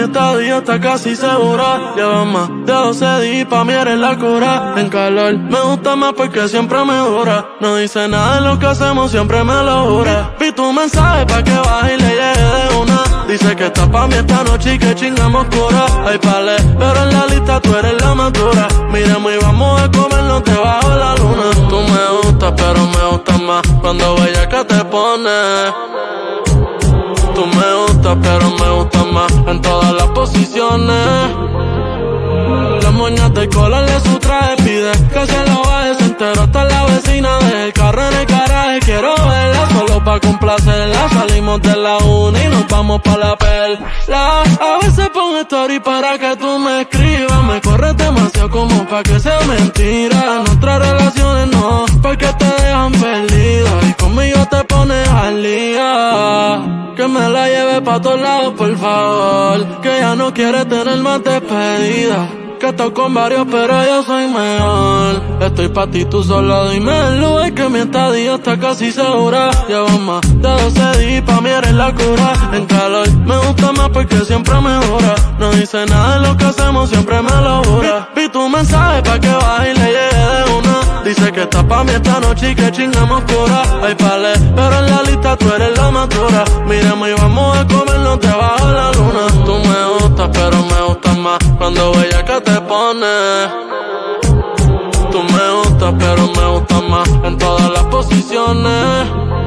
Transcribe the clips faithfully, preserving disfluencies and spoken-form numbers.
estadía está casi segura. Lleva más de doce días, pa' mí eres la cura. En calor me gusta más porque siempre me dura. No dice nada de lo que hacemos, siempre me lo jura. Vi tu mensaje pa' que baje y le llegue de una. Dice que está pa' mí esta noche y que chingamos cura. Hay pale, pero en la lista tú eres la más dura. Miremos y vamos a comernos debajo de la luna. Tú me gustas, pero me gustas más cuando bella que te pones. Tú me gustas, pero me gustas más en todas las posiciones. Las moñas de color de su traje pide que se lo baje, se enteró hasta la vecina del carro en el garaje. Quiero verla solo pa' complacerla. Salimos de la uni y nos vamos pa' la perla. A veces pongo story para que tú me escribas. Me corres demasiado como pa' que sea mentira. Nuestras relaciones no, porque te dejan perdida. Y conmigo te pones al día. Que me la lleve pa' todos lados, por favor. Que ya no quiere tener más despedida. Que estoy con varios, pero yo soy mejor. Estoy pa' ti, tú solo dime el lugar, que mi estadía está casi segura. Llevo más de doce días, pa' mí eres la cura. En calor me gusta más porque siempre me dura. No dice nada de lo que hacemos, siempre me lo jura. Vi tu mensaje pa' que baje y le llegue de una. Dice que está pa' mí esta noche y que chingamos cura. Hay pale, pero en la lista tú eres la más dura. Miremos y vamos a comernos debajo de la luna. Tú me gustas, pero me gustas más cuando bella que te pones. Tú me gustas, pero me gustas más en todas las posiciones.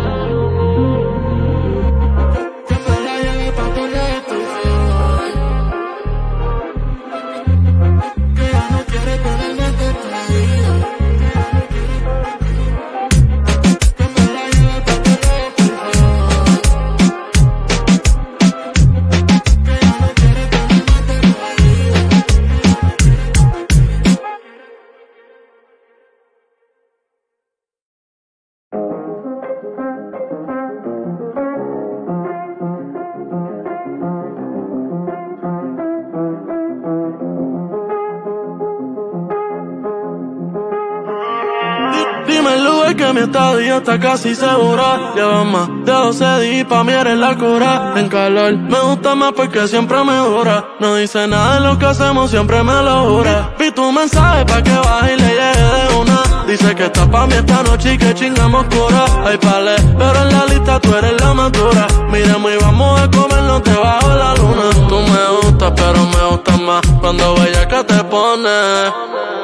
Dime el lugar, que mi estadía está casi segura. Lleva más de doce días, pa' mí eres la cura. En calor me gusta más porque siempre me dura. No dice nada de lo que hacemos, siempre me lo jura. Vi tu mensaje pa' que baje y le llegue de una. Dice que está pa' mí esta noche y que chingamos cura. Hay pale, pero en la lista tú eres la más dura. Miremos y vamos a comernos debajo de la luna. Tú me gustas, pero me gustas más cuando bella que te pones.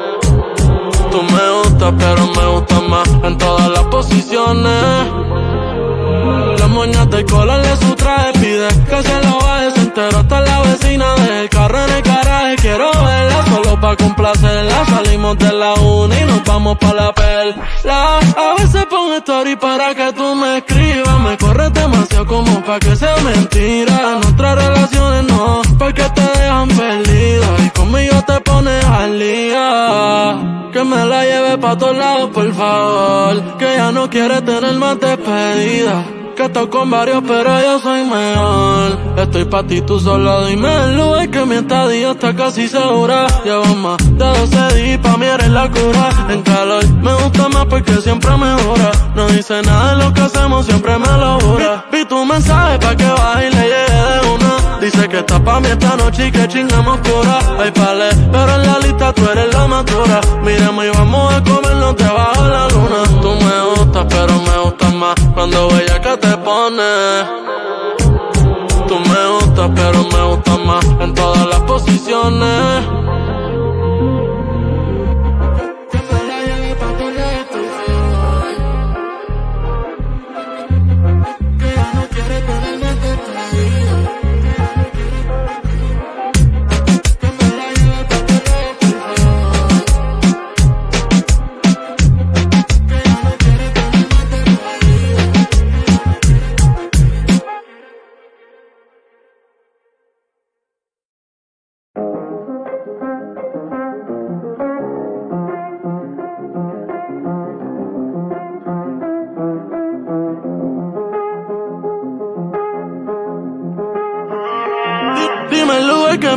Tú me gustas, pero me gustas más en todas las posiciones. Las moñas de color de su traje pide que se lo baje, se enteró hasta la vecina del carro en el garaje. Quiero verla solo pa' complacerla. Salimos de la uni y nos vamos pa' la perla. A veces pongo story para que tú me escribas. Me corres demasiado como pa' que sea mentira. Nuestras relaciones no, porque te dejan perdida. Y conmigo te pones al día. Que me la lleve pa' todos lados, por favor. Que ya no quiere tener más despedida. Que estoy con varios, pero yo soy mejor. Estoy pa' ti, tú solo dime el lugar, que mi estadía está casi segura. Llevo más de doce días, pa' mí eres la cura. En calor me gusta más porque siempre me dura. No dice nada de lo que hacemos, siempre me lo jura. Vi, vi tu mensaje pa' que baje y le llegue de una. Dice que está pa' mí esta noche y que chingamos cura. Hay pale, pero en la lista tú eres la más dura. Miremos y vamos a comernos debajo de la luna. Tú me gustas, pero me gustas más cuando bella que te pones. Tú me gustas, pero me gustas más en todas las posiciones.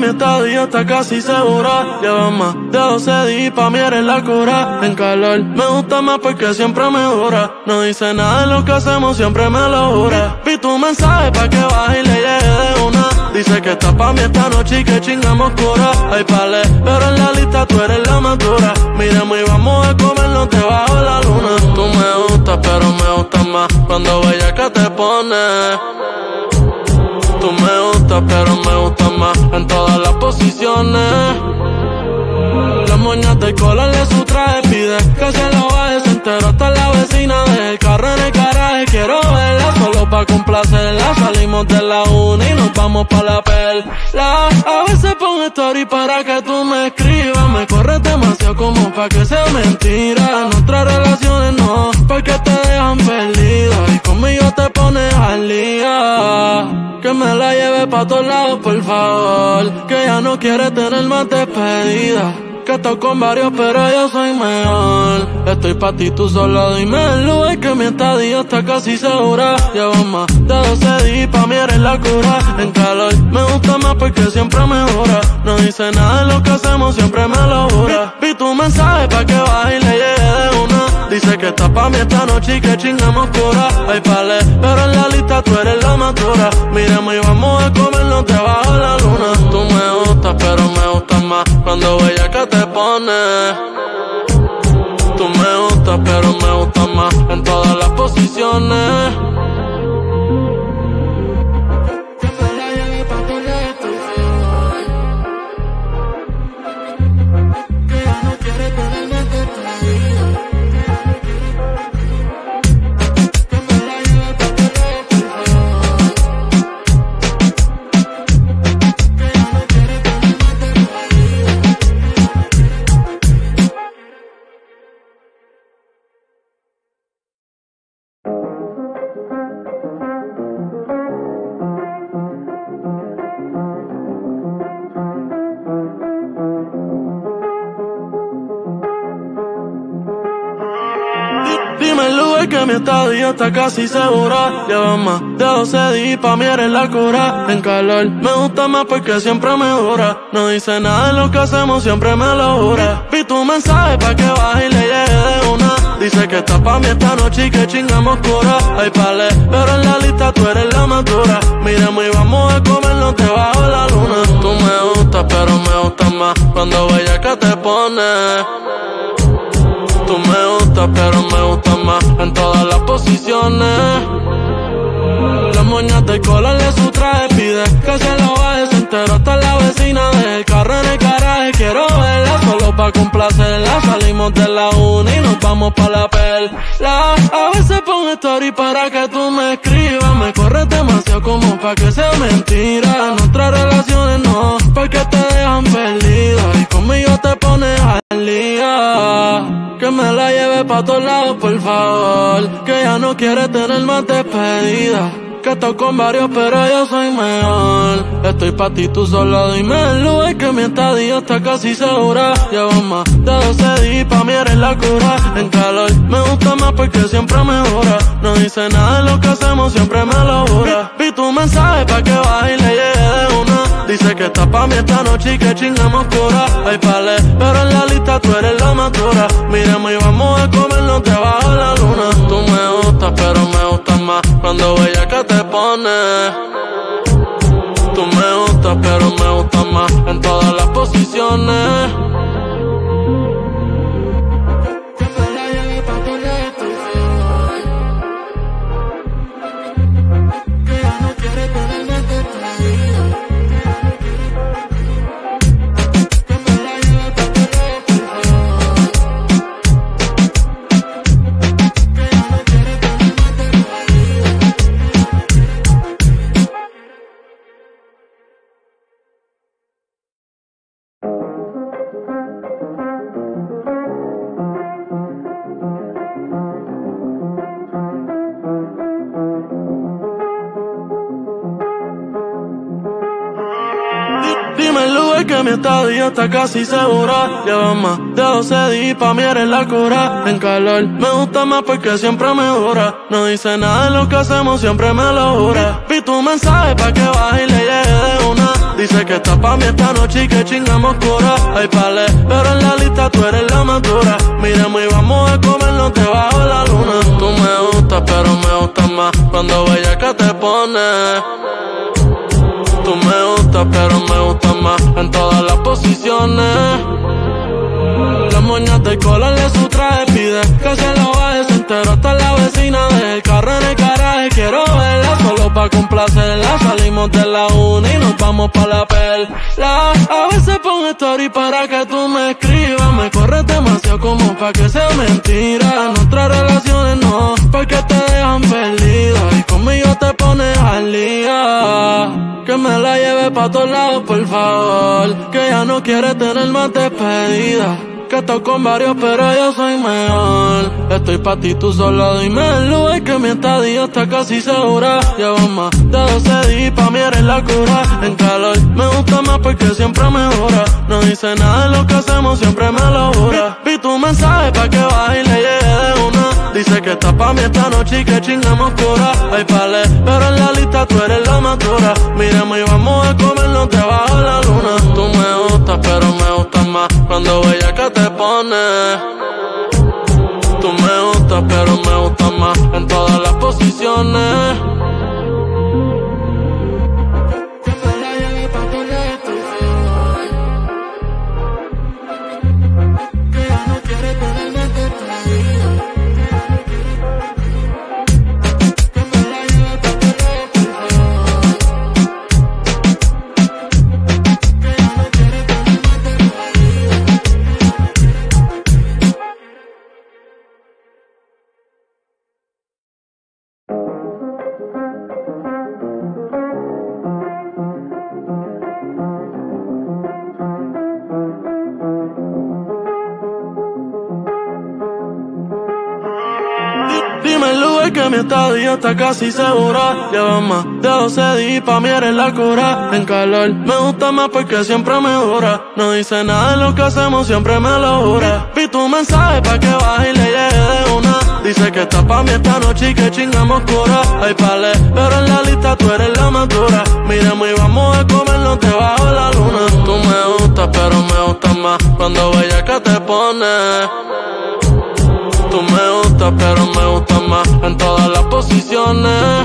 mi estadía está casi segura. Lleva más de doce días pa' mí eres la cura. En calor me gusta más porque siempre me dura. No dice nada de lo que hacemos, siempre me lo jura. Vi tu mensaje pa' que baje y le llegue de una. Dice que está pa' mí esta noche y que chingamos cura. Hay pale, pero en la lista tú eres la más dura. Miremos y vamos a comernos debajo de la luna. Tú me gustas, pero me gustas más cuando bella que te pones. Tú me gustas, pero me gustas más en todas las posiciones. Las moñas de colarle su traje, pide que se lo baje. Se enteró hasta la vecina del carro en el garaje. Quiero verla solo pa' complacerla. Salimos de la uni y nos vamos pa' la perla. A veces pongo story para que tú me escribas. Me corres demasiado como pa' que sea mentira. Nuestras relaciones no, porque te dejan perdida. Y conmigo te pones al día. Que me la lleve pa' todos lados, por favor. Que ya no quiere tener más despedida. Que estoy con varios, pero yo soy mejor. Estoy pa' ti, tú solo dime el lugar. Que mi estadía está casi segura. Llevo más de doce días, pa' mí eres la cura. En calor me gusta más porque siempre me dura. No dice nada de lo que hacemos, siempre me lo jura. Vi, vi tu mensaje pa' que baje y le llegue de una. Dice que está pa' mí esta noche y que chingamos cura. Hay pale, pero en la lista tú eres la más dura. Miremos y vamos a comernos debajo de la luna. Tú me gustas, pero me gustas más cuando bella que te pones. Tú me gustas, pero me gustas más en todas las posiciones. Dime el lugar que mi estadía está casi segura. Lleva más de doce días, pa' mí eres la cura. En calor me gusta más porque siempre me dura. No dice nada de lo que hacemos, siempre me lo jura. Vi tu mensaje pa' que baje y le llegue de una. Dice que está pa' mí esta noche y que chingamos cura. Hay pale, pero en la lista tú eres la más dura. Miremos y vamos a comernos debajo de la luna. Tú me gustas, pero me gustas más cuando bella que te pones. Tú me gustas, pero me gustas más en todas las posiciones. Las moñas de colarle su traje, pide que se lo baje. Se enteró hasta la vecina del carro en el garaje. Quiero verla solo pa' complacerla. Salimos de la uni y nos vamos pa' la perla. A veces pongo story para que tú me escribas. Me corres demasiado como pa' que sea mentira. Nuestras relaciones no, porque te dejan perdida. Y conmigo te pones al día. Que me la lleve pa' todos lados, por favor. Que ya no quiere tener más despedida. Que estoy con varios, pero yo soy mejor. Estoy pa' ti, tú solo dime el lugar. Que mi estadía está casi segura. Llevo más de doce días, pa' mí eres la cura. En calor me gusta más porque siempre me dura. No dice nada de lo que hacemos, siempre me lo jura. Vi, vi tu mensaje pa' que baje y le llegue de una. Dice que está pa' mí esta noche y que chingamos cura. Hay pale, pero en la lista tú eres la más dura. Miremos y vamos a comernos debajo de la luna. Tú me gustas, pero me gustas más cuando bella que te pones. Tú me gustas, pero me gustas más en todas las posiciones. Dime el lugar que mi estadía está casi segura. Lleva más de doce días, pa' mí eres la cura. En calor me gusta más porque siempre me dura. No dice nada de lo que hacemos, siempre me lo jura. Vi, vi tu mensaje pa' que baje y le llegue de una. Dice que está pa' mí esta noche y que chingamos cura. Hay palé, pero en la lista tú eres la más dura. Miremos y vamos a comernos debajo de la luna. Tú me gustas, pero me gustas más cuando bellaca te pones. Tú me gustas, pero me gustas más en todas las posiciones. Las moñas de color de su traje pide que se lo baje, se enteró hasta la vecina del carro en el garaje. Quiero verla solo pa' complacerla. Salimos de la uni y nos vamos pa' la perla. A veces pongo story para que tú me escribas. Me corres demasiado como pa' que sea mentira. Nuestras relaciones no, porque te dejan perdida. Y conmigo te pones al día. Que me la lleve pa' todos lados, por favor. Que ya no quiere tener más despedida. Que estoy con varios, pero yo soy mejor. Estoy pa' ti, tú solo dime el lugar, que mi estadía está casi segura. Llevo más de doce días, pa' mí eres la cura. En calor me gusta más porque siempre mejora. No dice nada de lo que hacemos, siempre me lo jura. Vi, vi tu mensaje pa' que baje y le llegue de una. Dice que está pa' mí esta noche y que chingamos cura. Hay palé, pero en la lista tú eres la más dura. Miremos y vamos a comernos debajo de la luna. Tú me gustas, pero me gustas más cuando bellaca te pones. Tú me gustas, pero me gustas más en todas las posiciones. Dime el lugar, que mi estadía está casi segura. Llevo más de doce días, pa' mí eres la cura. En calor me gusta más porque siempre mejora. No dice nada de lo que hacemos, siempre me lo jura. Vi tu mensaje pa' que baje y le llegue de una. Dice que está pa' mí esta noche y que chingamos cura. Hay palé, pero en la lista tú eres la más dura. Miremos y vamos a comernos debajo de la luna. Tú me gustas, pero me gustas más cuando bellaca te pones. Tú me gustas, pero me gustas más en todas las posiciones.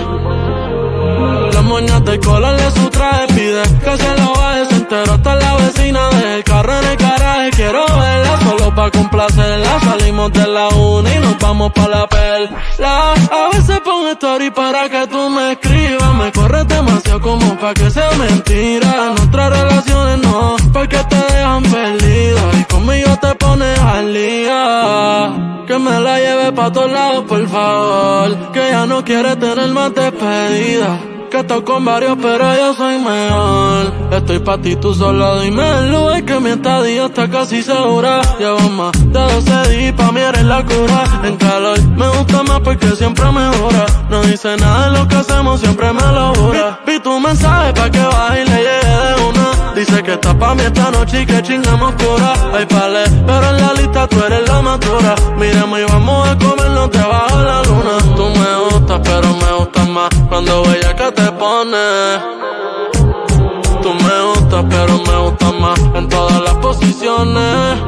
Las moñas de color de su traje pide que se lo baje, se enteró hasta la vecina del carro en el garaje. Quiero verla solo pa' complacerla. Salimos de la uni y nos vamos pa' la perla. A veces pongo story para que tú me escribas. Me corres demasiado como pa' que sea mentira. Nuestras relaciones no, porque te dejan perdida. Y conmigo te pones al día. Que me la lleve pa' todos lados, por favor. Que ya no quiere tener más despedida. Que estoy con varios, pero yo soy mejor. Estoy pa' ti, tú solo dime el lugar, que mi estadía está casi segura. Llevo más de doce días, pa' mí eres la cura. En calor me gusta más porque siempre mejora. No dice nada de lo que hacemos, siempre me lo jura. Vi, vi tu mensaje pa' que baje y le llegue de una. Dice que está pa' mí esta noche y que chingamos cura. Hay palé, pero en la lista tú eres la más dura. Miremos y vamos a comernos debajo de la luna. Tú me gustas, pero me gustas más cuando bellaca te pones. Tú me gustas, pero me gustas más en todas las posiciones.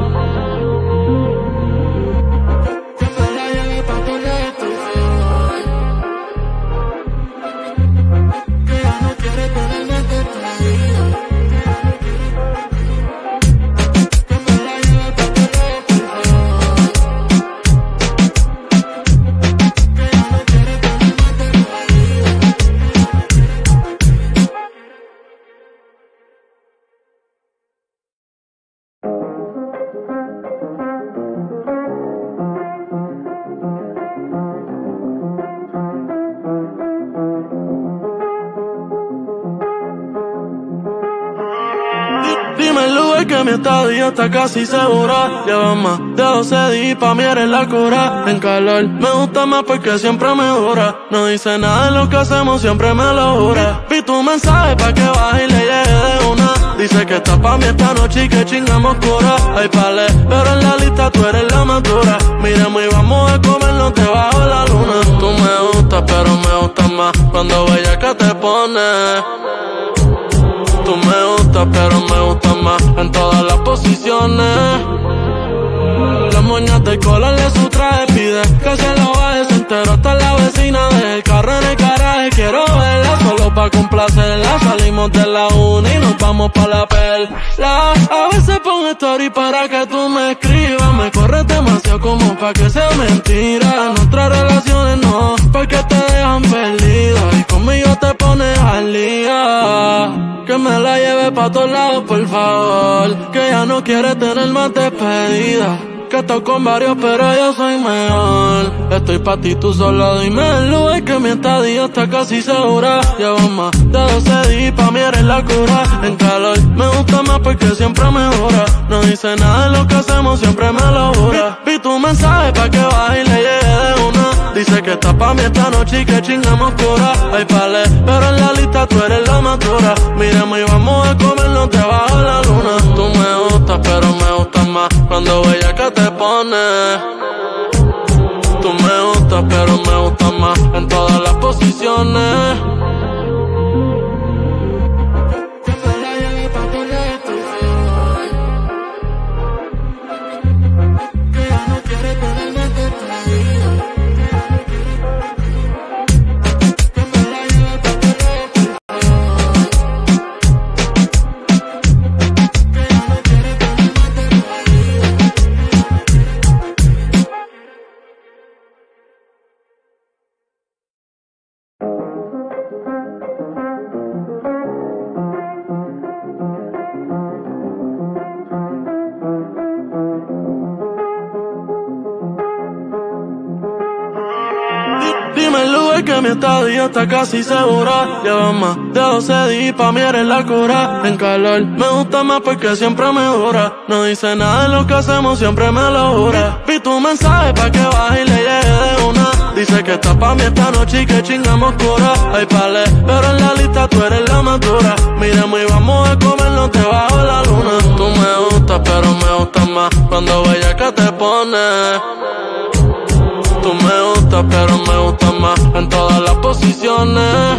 Dime el lugar, que mi estadía está casi segura. Llevo más de doce días, pa' mí eres la cura. En calor me gusta más porque siempre mejora. No dice nada de lo que hacemos, siempre me lo jura. Vi, vi tu mensaje pa' que baje y le llegue de una. Dice que está pa' mí esta noche y que chingamos cura. Hay palé, pero en la lista tú eres la más dura. Miremos y vamos a comernos debajo de la luna. Tú me gustas, pero me gustas más cuando bellaca te pones. Tú Tú me gustas, pero me gustas más en todas las posiciones. Las moñas de cola de su traje pide que se lo baje, se enteró hasta la vecina del carro en el garaje. Quiero verla solo pa' complacerla. Salimos de la uni y nos vamos pa' la perla. A veces pongo story para que tú me escribas. Me corres demasiado como pa' que sea mentira. Nuestras relaciones no, porque te dejan perdida. Y conmigo te pones al día. Que me la lleve pa' todos lados, por favor. Que ya no quiere tener más despedida. Que estoy con varios, pero yo soy mejor. Estoy pa' ti, tú solo dime el lugar, que mi estadía está casi segura. Llevo más de doce días, pa' mí eres la cura. En calor me gusta más porque siempre mejora. No dice nada de lo que hacemos, siempre me lo jura. Vi tu mensaje pa' que baje y le llegue de una. Dice que está pa' mí esta noche y que chingamos cura. Hay palé, pero en la lista tú eres la más dura. Miremos y vamos a comernos debajo de la luna. Tú me gustas, pero me gustas más cuando bella que te pones. Tú me gustas, pero me gustas más en todas las posiciones. Dime el lugar, que mi estadía está casi segura. Llevo más de doce días, pa' mí eres la cura. En calor me gusta más porque siempre mejora. No dice nada de lo que hacemos, siempre me lo jura. Vi tu mensaje pa' que baje y le llegue de una. Dice que está pa' mí esta noche y que chingamos cura. Hay palé, pero en la lista tú eres la más dura. Miremos y vamos a comernos debajo de la luna. Tú me gustas, pero me gustas más cuando bella que te pones. Tú me gustas, pero me gustas más en todas las posiciones.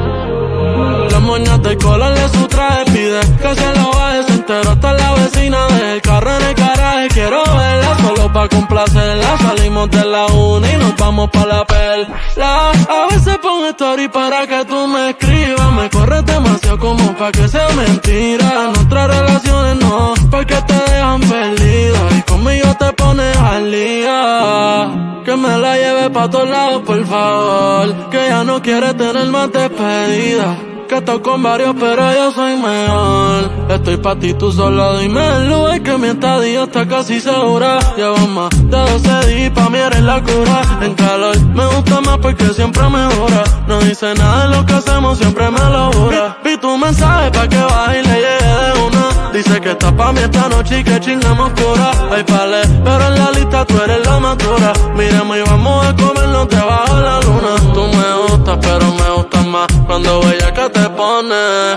Las moñas de cola de su traje pide que se lo baje, se enteró hasta la vecina del carro en el garaje. Quiero verla solo pa' complacerla. Salimos de la uni y nos vamos pa' la perla. A veces pongo story para que tú me escribas. Me corres demasiado como pa' que sea mentira. Nuestras relaciones no, porque te dejan perdida. Y conmigo te pones al día. Que me la lleve pa' todos lados, por favor. Que ya no quiere tener más despedida. Que estoy con varios, pero yo soy mejor. Estoy pa' ti, tú solo dime el lugar, que mi estadía está casi segura. Llevo más de doce días, pa' mí eres la cura. En calor me gusta más porque siempre mejora. No dice nada de lo que hacemos, siempre me lo jura. Vi, vi tu mensaje pa' que baje y le llegue de una. Dice que está pa' mí esta noche y que chingamos cura. Hay palé, pero en la lista tú eres la más dura. Miremos y vamos a comernos debajo de la luna. Tú me gustas, pero me gustas más cuando bella que te pones.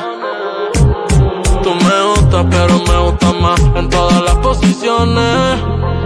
Tú me gustas, pero me gustas más en todas las posiciones.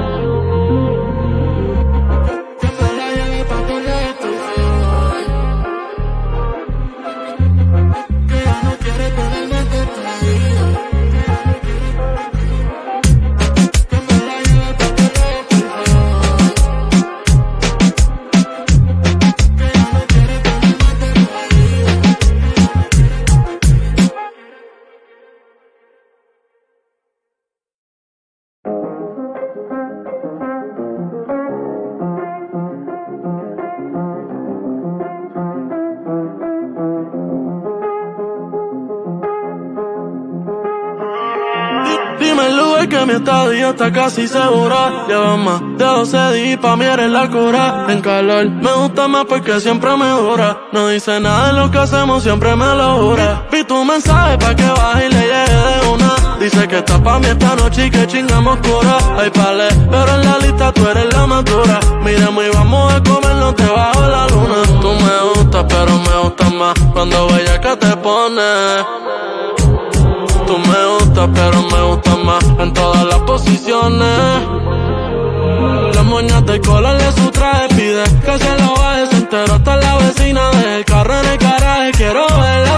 Dime el lugar, que mi estadía está casi segura. Llevo más de doce días, pa' mí eres la cura. En calor me gusta más porque siempre mejora. No dice nada de lo que hacemos, siempre me lo jura. Vi tu mensaje pa' que baje y le llegue de una. Dice que está pa' mí esta noche y que chingamos cura. Hay palé, pero en la lista tú eres la más dura. Miremos y vamos a comernos debajo de la luna. Tú me gustas, pero me gustas más cuando bella que te pones. Tú me gustas, pero me gustas más en todas las posiciones. Las moñas de cola de su traje pide que se lo baje, se enteró hasta la vecina del carro en el garaje. Quiero verla solo pa'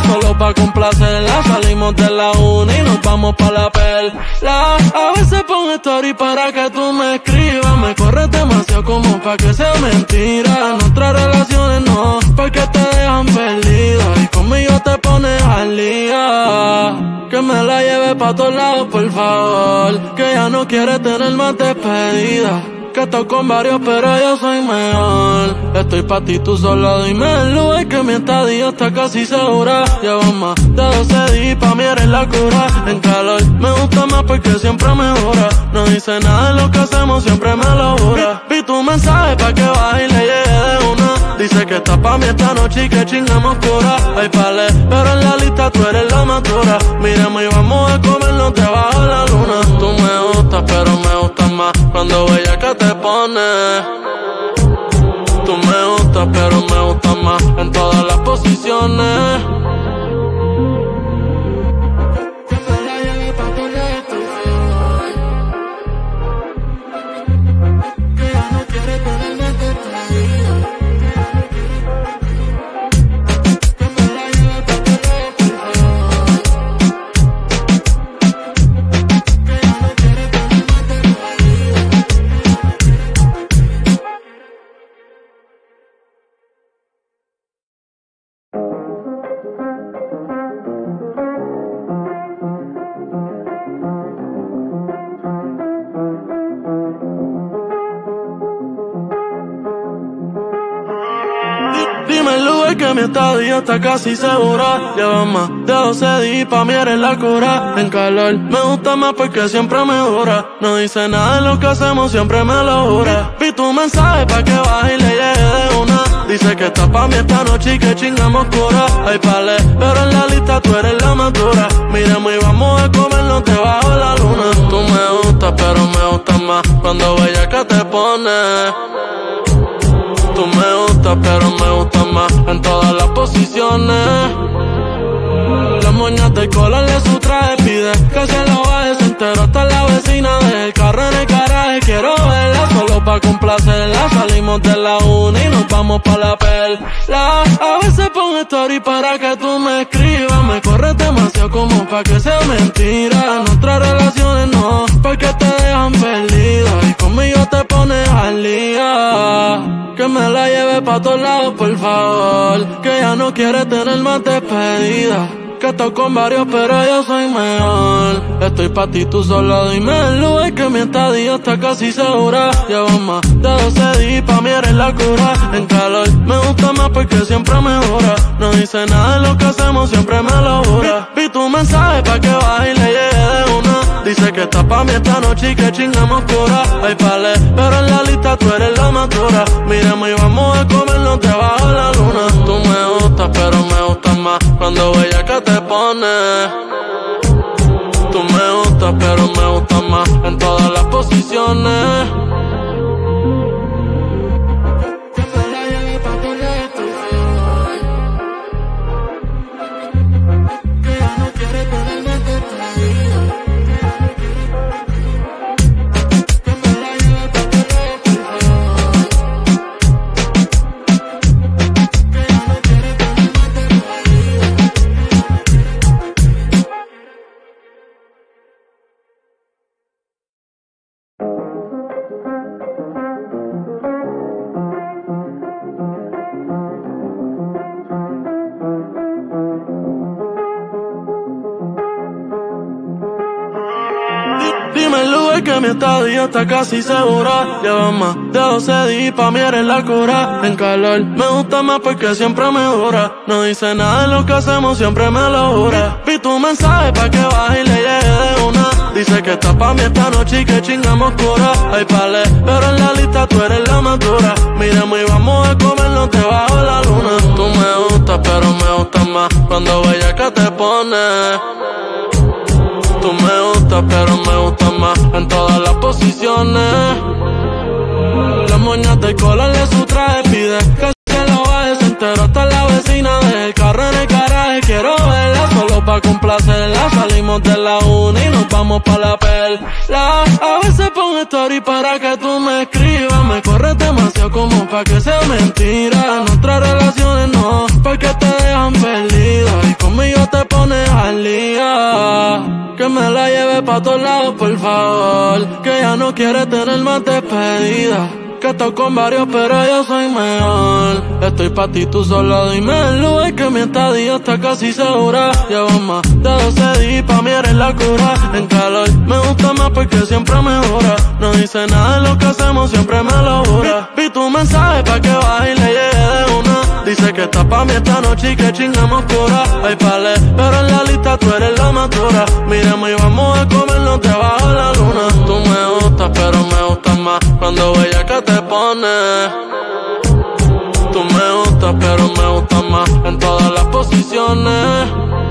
pa' complacerla. Salimos de la uni y nos vamos pa' la perla. A veces pongo story para que tú me escribas. Me corres demasiado como pa' que sea mentira. Nuestras relaciones no, porque te dejan perdida. Y conmigo te pones al día. Que me la lleve pa' todos lados, por favor. Que ya no quiere tener más despedida. Que estoy con varios, pero yo soy mejor. Estoy pa' ti, tú solo dime el lugar, que mi estadía está casi segura. Llevo más de doce días, pa' mí eres la cura. En calor me gusta más porque siempre mejora. No dice nada de lo que hacemos, siempre me lo jura. Vi, vi tu mensaje pa' que baje y le llegue de una. Dice que está pa' mí esta noche y que chingamos cura. Hay pale, pero en la lista tú eres la más dura. Miremos y vamos a comernos debajo de la luna. Tú me gustas, pero me gustas más cuando ella que te pones. Tú me gustas, pero me gustas más en todas las posiciones. Dime el lugar, que mi estadía está casi segura. Llevo más de doce días, pa' mí eres la cura. En calor me gusta más porque siempre mejora. No dice nada de lo que hacemos, siempre me lo jura. Vi tu mensaje pa' que baje y le llegue de una. Dice que está pa' mí esta noche y que chingamos cura. Hay pale, pero en la lista tú eres la más dura. Miremos y vamos a comernos debajo de la luna. Tú me gustas, pero me gustas más cuando ella que te pone. Tú me gustas, pero me gustas más en todas las posiciones. Las moñas de color de su traje pide que se lo baje, se enteró hasta la vecina del carro en el garaje. Quiero verla solo pa' complacerla. Salimos de la uni y nos vamos pa' la perla. A veces pongo story para que tú me escribas. Me corres demasiado como pa' que sea mentira. Nuestras relaciones no, porque te dejan perdida. Y conmigo te pones al día. Que me la lleve pa' todos lados, por favor. Que ya no quiere tener más despedida. Que estoy con varios, pero yo soy mejor. Estoy pa' ti, tú solo dime el lugar, que mi estadía está casi segura. Llevo más de doce días, pa' mí eres la cura. En calor me gusta más porque siempre mejora. No dice nada de lo que hacemos, siempre me lo jura. Vi, vi tu mensaje pa' que baje y le llegue de una. Dice que está pa' mí esta noche y que chingamos cura. Hay pale, pero en la lista tú eres la más dura. Miremos y vamos a comernos debajo de la luna. Tú me gustas, pero me gustas más cuando ella que te pone. Tú me gustas, pero me gustas más en todas las posiciones. Dime el lugar, que mi estadía está casi segura. Llevo más de doce días, pa' mí eres la cura. En calor me gusta más porque siempre mejora. No dice nada de lo que hacemos, siempre me lo jura. Vi, vi tu mensaje pa' que baje y le llegue de una. Dice que está pa' mí esta noche y que chingamos cura. Hay pale, pero en la lista tú eres la más dura. Miremos y vamos a comernos debajo de la luna. Tú me gustas, pero me gustas más cuando ella que te pone. Tú me gustas, pero me gustas más en todas las posiciones. Las moñas de color de su traje pide que se lo baje, se enteró hasta la vecina del carro en el garaje. Quiero verla solo pa' complacerla. Salimos de la uni y nos vamos pa' la perla. A veces pongo story para que tú me escribas. Me corres demasiado como pa' que sea mentira. Nuestras relaciones no, porque te dejan perdida. Y conmigo te pones al día. Que me la lleve pa' todos lados, por favor. Que ya no quiere tener más despedida. Que estoy con varios, pero yo soy mejor. Estoy pa' ti, tú solo dime el lugar, que mi estadía está casi segura. Llevo más de doce días, pa' mí eres la cura. En calor me gusta más porque siempre mejora. No dice nada de lo que hacemos, siempre me lo jura. Vi tu mensaje pa' que baje y le llegue de una. Dice que está pa' mí esta noche y que chingamos cura. Hay pale, pero en la lista tú eres la más dura. Miremos y vamos a comernos debajo de la luna. Tú me gustas, pero me gustas más cuando ella que te pone. Tú me gustas, pero me gustas más en todas las posiciones.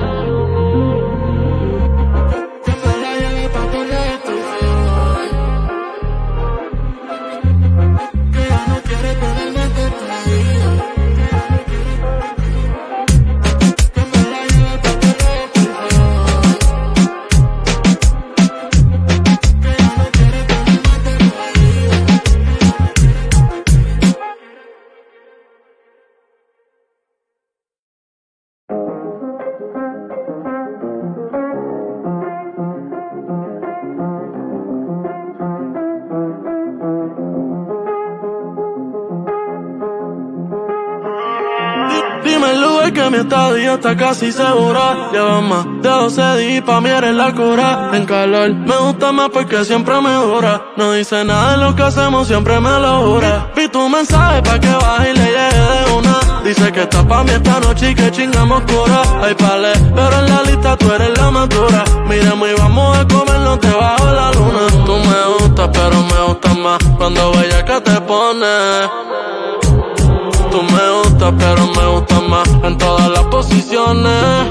Dime el lugar, que mi estadía está casi segura. Llevo más de doce días, pa' mí eres la cura. En calor me gusta más porque siempre mejora. No dice nada de lo que hacemos, siempre me lo jura. Vi tu mensaje pa' que baje y le llegue de una. Dice que está pa' mí esta noche y que chingamos cura. Hay pale, pero en la lista tú eres la más dura. Miremos y vamos a comernos debajo de la luna. Tú me gustas, pero me gustas más cuando bella que te pones. Tú me gustas, pero me gustas más en todas las posiciones.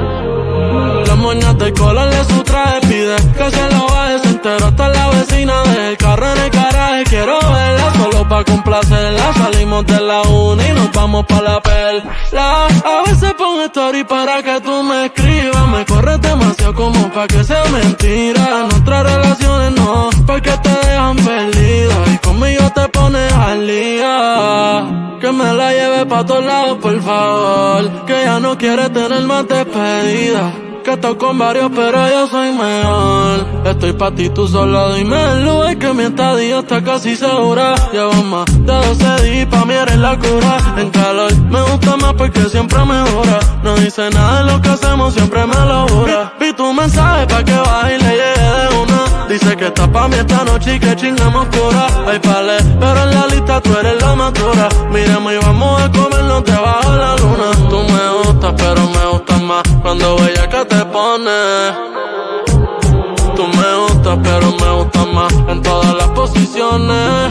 Las moñas de color de su traje pide que se lo baje, se enteró hasta la vecina del carro en el garaje. Quiero verla solo pa' complacerla. Salimos de la uni y nos vamos pa' la perla. A veces pongo story para que tú me escribas. Me corres demasiado como pa' que sea mentira. Nuestras relaciones no, porque te dejan perdida. Y conmigo te pones al día. Que me la lleve pa' todos lados, por favor. Que ya no quiere tener más despedida. Que estoy con varios, pero yo soy mejor. Estoy pa' ti, tú solo dime el lugar, que mi estadía está casi segura. Llevo más de doce días, pa' mí eres la cura. En calor me gusta más porque siempre mejora. No dice nada de lo que hacemos, siempre me lo jura. Vi, vi tu mensaje pa' que baje y le llegue de una. Dice que está pa' mí esta noche y que chingamos cura. Hay pale, pero en la lista tú eres la más dura. Miremos y vamos a comernos debajo de la luna. Tú me gustas, pero me gustas más cuando bella que te pones. Tú me gustas, pero me gustas más en todas las posiciones.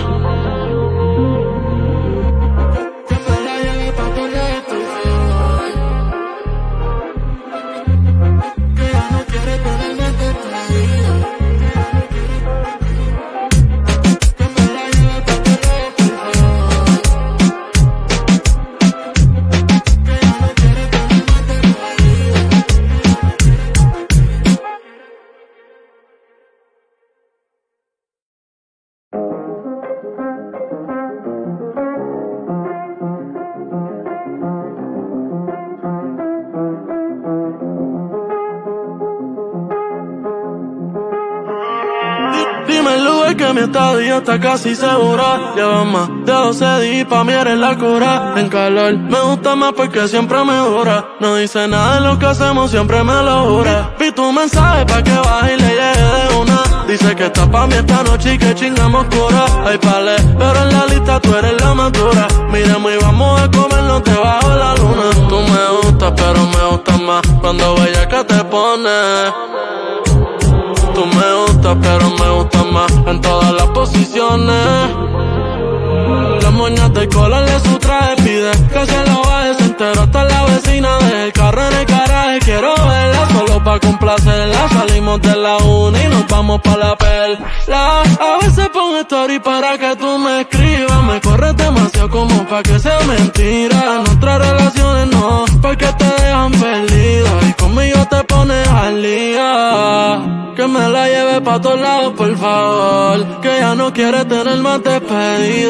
Dime el lugar, que mi estadía está casi segura. Llevo más de doce días, pa' mí eres la cura. En calor me gusta más porque siempre mejora. No dice nada de lo que hacemos, siempre me lo jura. Vi tu mensaje pa' que baje y le llegue de una. Dice que está pa' mí esta noche y que chingamos cura. Hay pale, pero en la lista tú eres la más dura. Miremos y vamos a comernos debajo de la luna. Tú me gustas, pero me gustas más cuando bella que te pones. Tú me gustas, pero me gustas más en todas las posiciones. Las moñas de color de su traje pide que se lo baje, se enteró hasta la vecina del carro en el garaje. Quiero verla solo pa' complacerla. Salimos de la uni y nos vamos pa' la perla. A veces pongo story para que tú me escribas. Me corres demasiado como pa' que sea mentira. Nuestras relaciones no, porque te dejan perdida. Y conmigo te pones al día. Que me la lleve pa' todos lados, por favor. Que ya no quiere tener más despedida.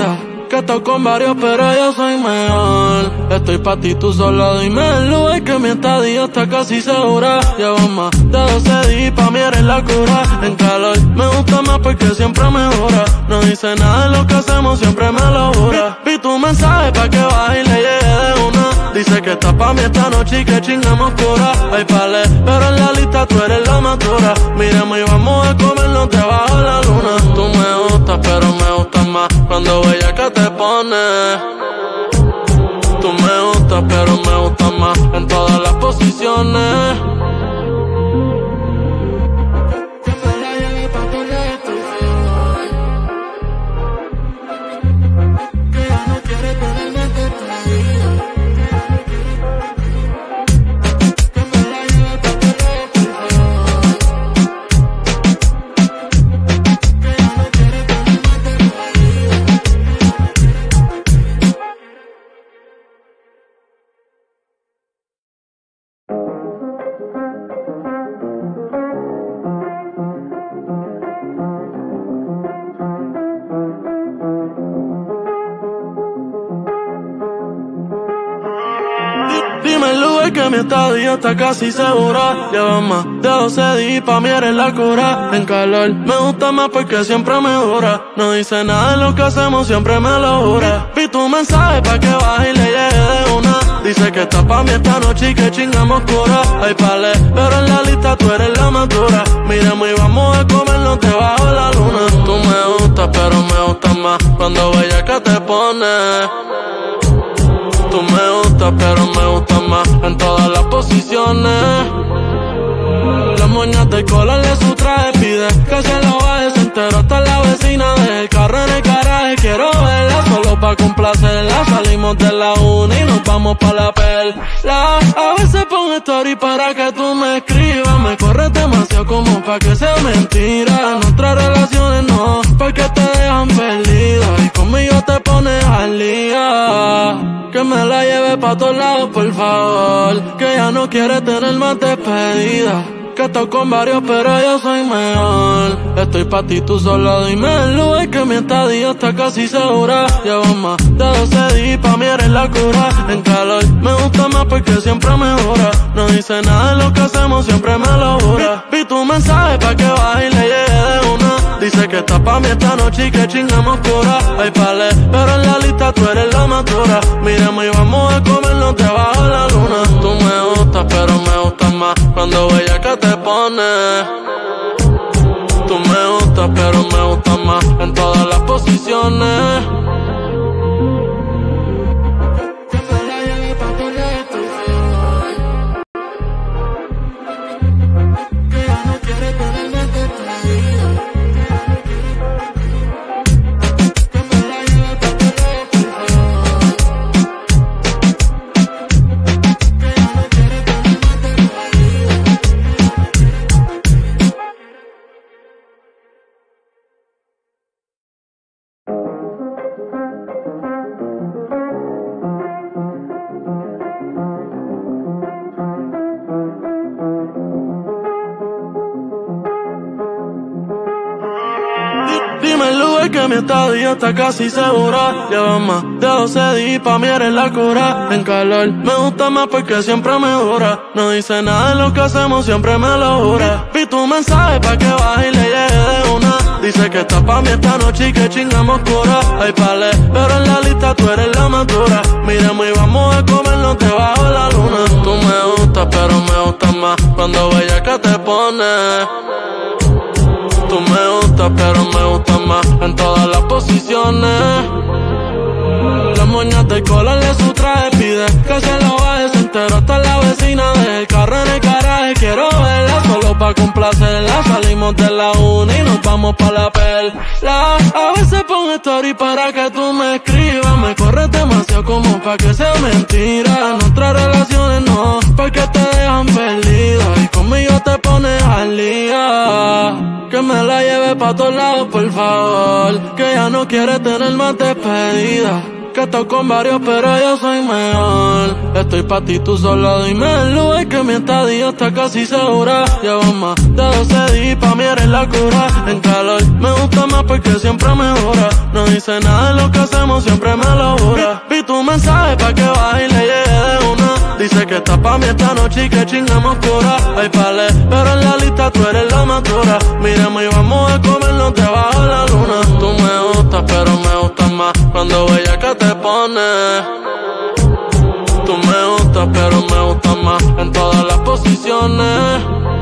que he estado con varios, pero yo soy mejor. Estoy pa' ti, tú solo dime el lugar, que mi estadía está casi segura. Llevo más de doce días, pa' mí eres la cura. En calor me gusta más porque siempre mejora. No dice nada de lo que hacemos, siempre me lo jura. Vi, vi tu mensaje pa' que baje y le llegue de una. Dice que está pa' mí esta noche y que chingamos cura. Hay pale, pero en la lista tú eres la más dura. Miremos y vamos a comernos debajo de la luna. Tú me gustas, pero me gustas más cuando ella que te pone. Tú me gustas, pero me gustas más en todas las posiciones. Dime el lugar, que mi estadía está casi segura. Llevo más de doce días, pa' mí eres la cura. En calor me gusta más porque siempre mejora. No dice nada de lo que hacemos, siempre me lo jura. Vi tu mensaje pa' que baje y le llegue de una. Dice que está pa' mí esta noche y que chingamos cura. Hay pale, pero en la lista tú eres la más dura. Miremos y vamos a comernos debajo de la luna. Tú me gustas, pero me gustas más cuando ella que te pone. Tú me gustas, pero me gustas más en todas las posiciones. Las moñas de color de su traje pide que se lo baje, se enteró hasta la vecina del carro en el garaje. Quiero verla solo pa' complacerla. Salimos de la uni y nos vamos pa' la perla. A veces pongo story para que tú me escribas. Me corres demasiado como pa' que sea mentira. Nuestras relaciones no, porque te dejan perdida. Y conmigo te pones al día. Que me la lleve pa' todos lados, por favor. Que ya no quiere tener más despedida. Que estoy con varios, pero yo soy mejor. Estoy pa' ti, tú solo dime el lugar, que mi estadía está casi segura. Llevo más de doce días, pa' mí eres la cura. En calor me gusta más porque siempre mejora. No dice nada de lo que hacemos, siempre me lo jura. Vi, vi tu mensaje pa' que baje y le llegue de una. Dice que está pa' mí esta noche y que chingamos cura. Hay pale, pero en la lista tú eres la más dura. Miremos y vamos a comernos debajo de la luna. Tú me gustas, pero me gustas más cuando ella que te pone. Tú me gustas, pero me gustas más en todas las posiciones. Dime el lugar, que mi estadía está casi segura. Llevo más de doce días, pa' mí eres la cura. En calor me gusta más porque siempre mejora. No dice nada de lo que hacemos, siempre me lo jura. Vi, vi tu mensaje pa' que baje y le llegue de una. Dice que está pa' mí esta noche y que chingamos cura. Hay pale, pero en la lista tú eres la más dura. Miremos y vamos a comernos debajo de la luna. Tú me gustas, pero me gustas más cuando ella que te pone. Tú me gustas, pero me gustas más en todas las posiciones. Las moñas de color de su traje pide que se lo baje, se enteró hasta la vecina del carro en el garaje. Quiero verla solo pa' complacerla. Salimos de la uni y nos vamos pa' la perla. A veces pongo story para que tú me escribas. Me corres demasiado como pa' que sea mentira. Nuestras relaciones no, porque te dejan perdida. Y conmigo te pones al día. Que me la lleve pa' todos lados, por favor. Que ya no quiere tener más despedida. Que estoy con varios pero yo soy mejor. Estoy pa' ti, tú solo dime el lugar que mi estadía está casi segura. Llevo más de doce días, pa' mí eres la cura. En calor me gusta más porque siempre mejora. No dice nada de lo que hacemos, siempre me lo jura. Vi, vi tu mensaje pa' que baje y le llegue de una. Dice que está pa' mí esta noche y que chingamos cura. Hay pales, pero en la lista tú eres la más dura. Miremos y vamos a comernos debajo de la luna. Tú me gustas, pero me gustas más cuando bella que te pones. Tú me gustas, pero me gustas más en todas las posiciones.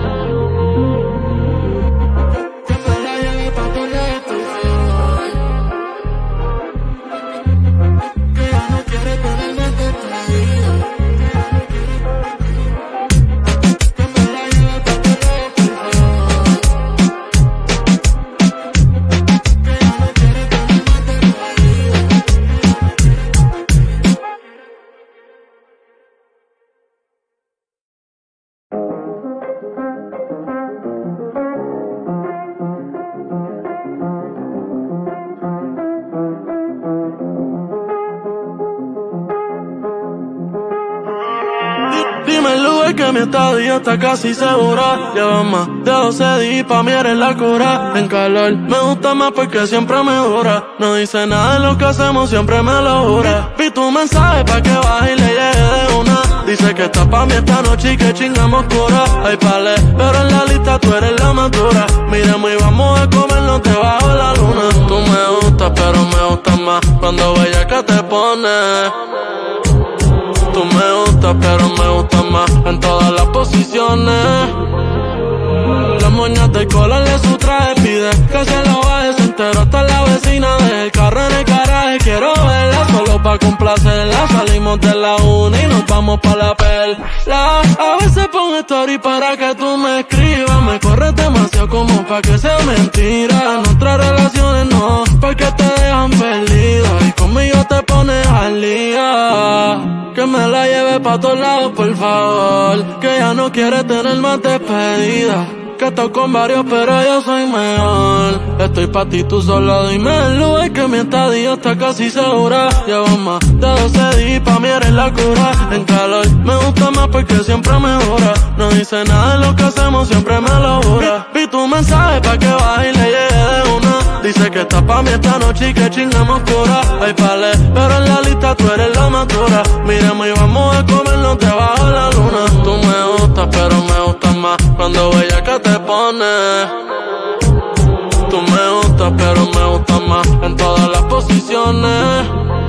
Dime el lugar que mi estadía está casi segura. Llevo más de doce días, pa' mí eres la cura. En calor me gusta más porque siempre mejora. No dice nada de lo que hacemos, siempre me lo jura. Vi, vi tu mensaje pa' que baje y le llegue de una. Dice que está pa' mí esta noche y que chingamos cura. Hay pales, pero en la lista tú eres la más dura. Miremos y vamos a comernos debajo de la luna. Tú me gustas, pero me gustas más cuando bella que te pones. Tú me gustas, pero me gustas más en todas las posiciones. Las moñas de color de su traje pide que se lo baje, se enteró hasta la vecina del carro en el garaje. Quiero verla solo pa' complacerla. Salimos de la una y nos vamos pa' la perla. A veces pongo story para que tú me escribas. Me corres demasiado como pa' que sea mentira. Nuestras relaciones no, porque te dejan perdida. Y conmigo te pones al día. Que me la lleve pa' todos lados, por favor. Que ya no quiere tener más despedida. Que estoy con varios pero yo soy mejor. Estoy pa' ti, tú solo dime el lugar que mi estadía está casi segura. Llevo más de doce días, pa' mí eres la cura. En calor me gusta más porque siempre mejora. No dice nada de lo que hacemos, siempre me lo jura. Vi, vi tu mensaje pa' que baje y le llegue de una. Dice que está pa' mí esta noche y que chingamos cura. Hay pales, pero en la lista tú eres la más dura. Miremos y vamos a comernos debajo de la luna. Tú me gustas, pero me gustas más cuando bella que te pones. Tú me gustas, pero me gustas más en todas las posiciones.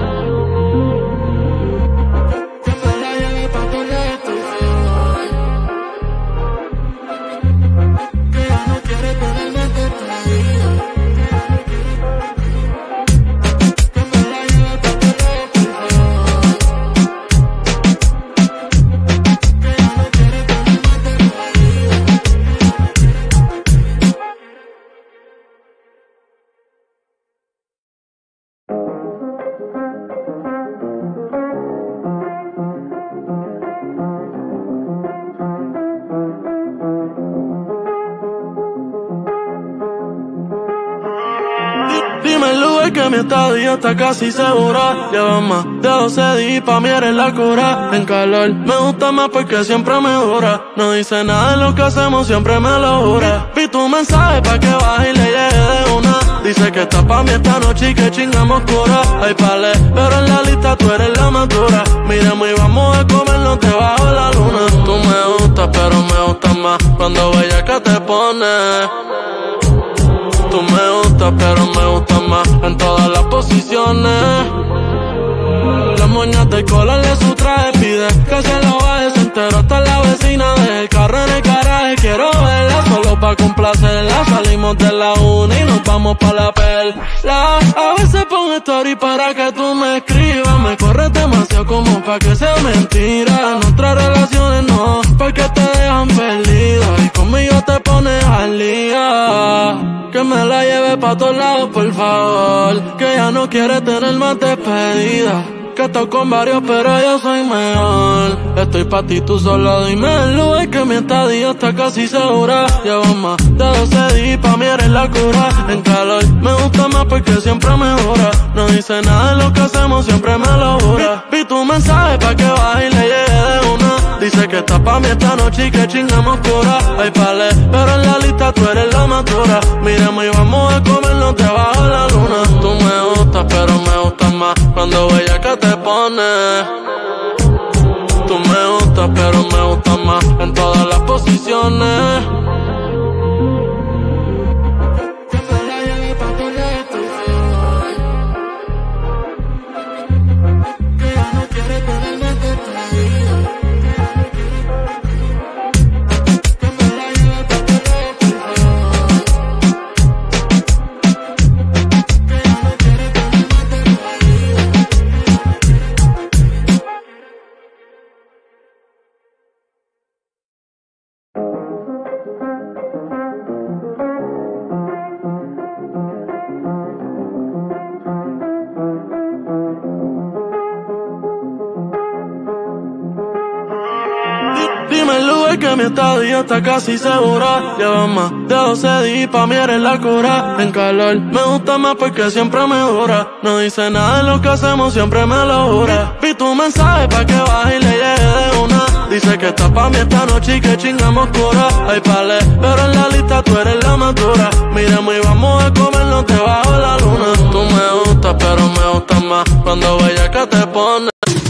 Dime el lugar que mi estadía está casi segura. Llevo más de doce días, pa' mí eres la cura. En calor me gusta más porque siempre mejora. No dice nada de lo que hacemos, siempre me lo jura. Vi, vi tu mensaje pa' que baje y le llegue de una. Dice que está pa' mí esta noche y que chingamos cura. Hay pales, pero en la lista tú eres la más dura. Miremos y vamos a comernos debajo de la luna. Tú me gustas, pero me gustas más cuando bella que te pones. Tú me gustas, pero me gustas más en todas las posiciones. Las moñas de color de su traje pide que se lo baje, se enteró hasta la vecina del carro en el garaje. Quiero verla solo pa' complacerla. Salimos de la una y nos vamos pa' la perla. A veces pongo story para que tú me escribas. Me corres demasiado como pa' que sea mentira. Nuestras relaciones no, porque te dejan perdida. Y conmigo te pones al día. Que me la lleve pa' todos lados, por favor. Que ya no quiere tener más despedida. Que he estado con varios, pero yo soy mejor. Estoy pa' ti, tú solo dime el lugar, que mi estadía está casi segura. Llevo más de doce días, pa' mí eres la cura. En calor me gusta más porque siempre mejora. No dice nada de lo que hacemos, siempre me lo jura. Vi tu mensaje pa' que baje y le llegue de una. Dice que está pa' mí esta noche y que chingamos cura. Hay pale, pero en la lista tú eres la más dura. Miremos y vamos a comernos debajo de la luna. Tú me gustas, pero me gustas más cuando ella que te pone. Tú me gustas, pero me gustas más en todas las posiciones. Dime el lugar, que mi estadía está casi segura. Llevo más de doce días, pa' mí eres la cura. En calor me gusta más porque siempre mejora. No dice nada de lo que hacemos, siempre me lo jura. Vi tu mensaje pa' que baje y le llegue de una. Dice que está pa' mí esta noche y que chingamos cura. Hay pale, pero en la lista tú eres la más dura. Miremos y vamos a comernos debajo de la luna. Tú me gustas, pero me gustas más cuando ella que te pone.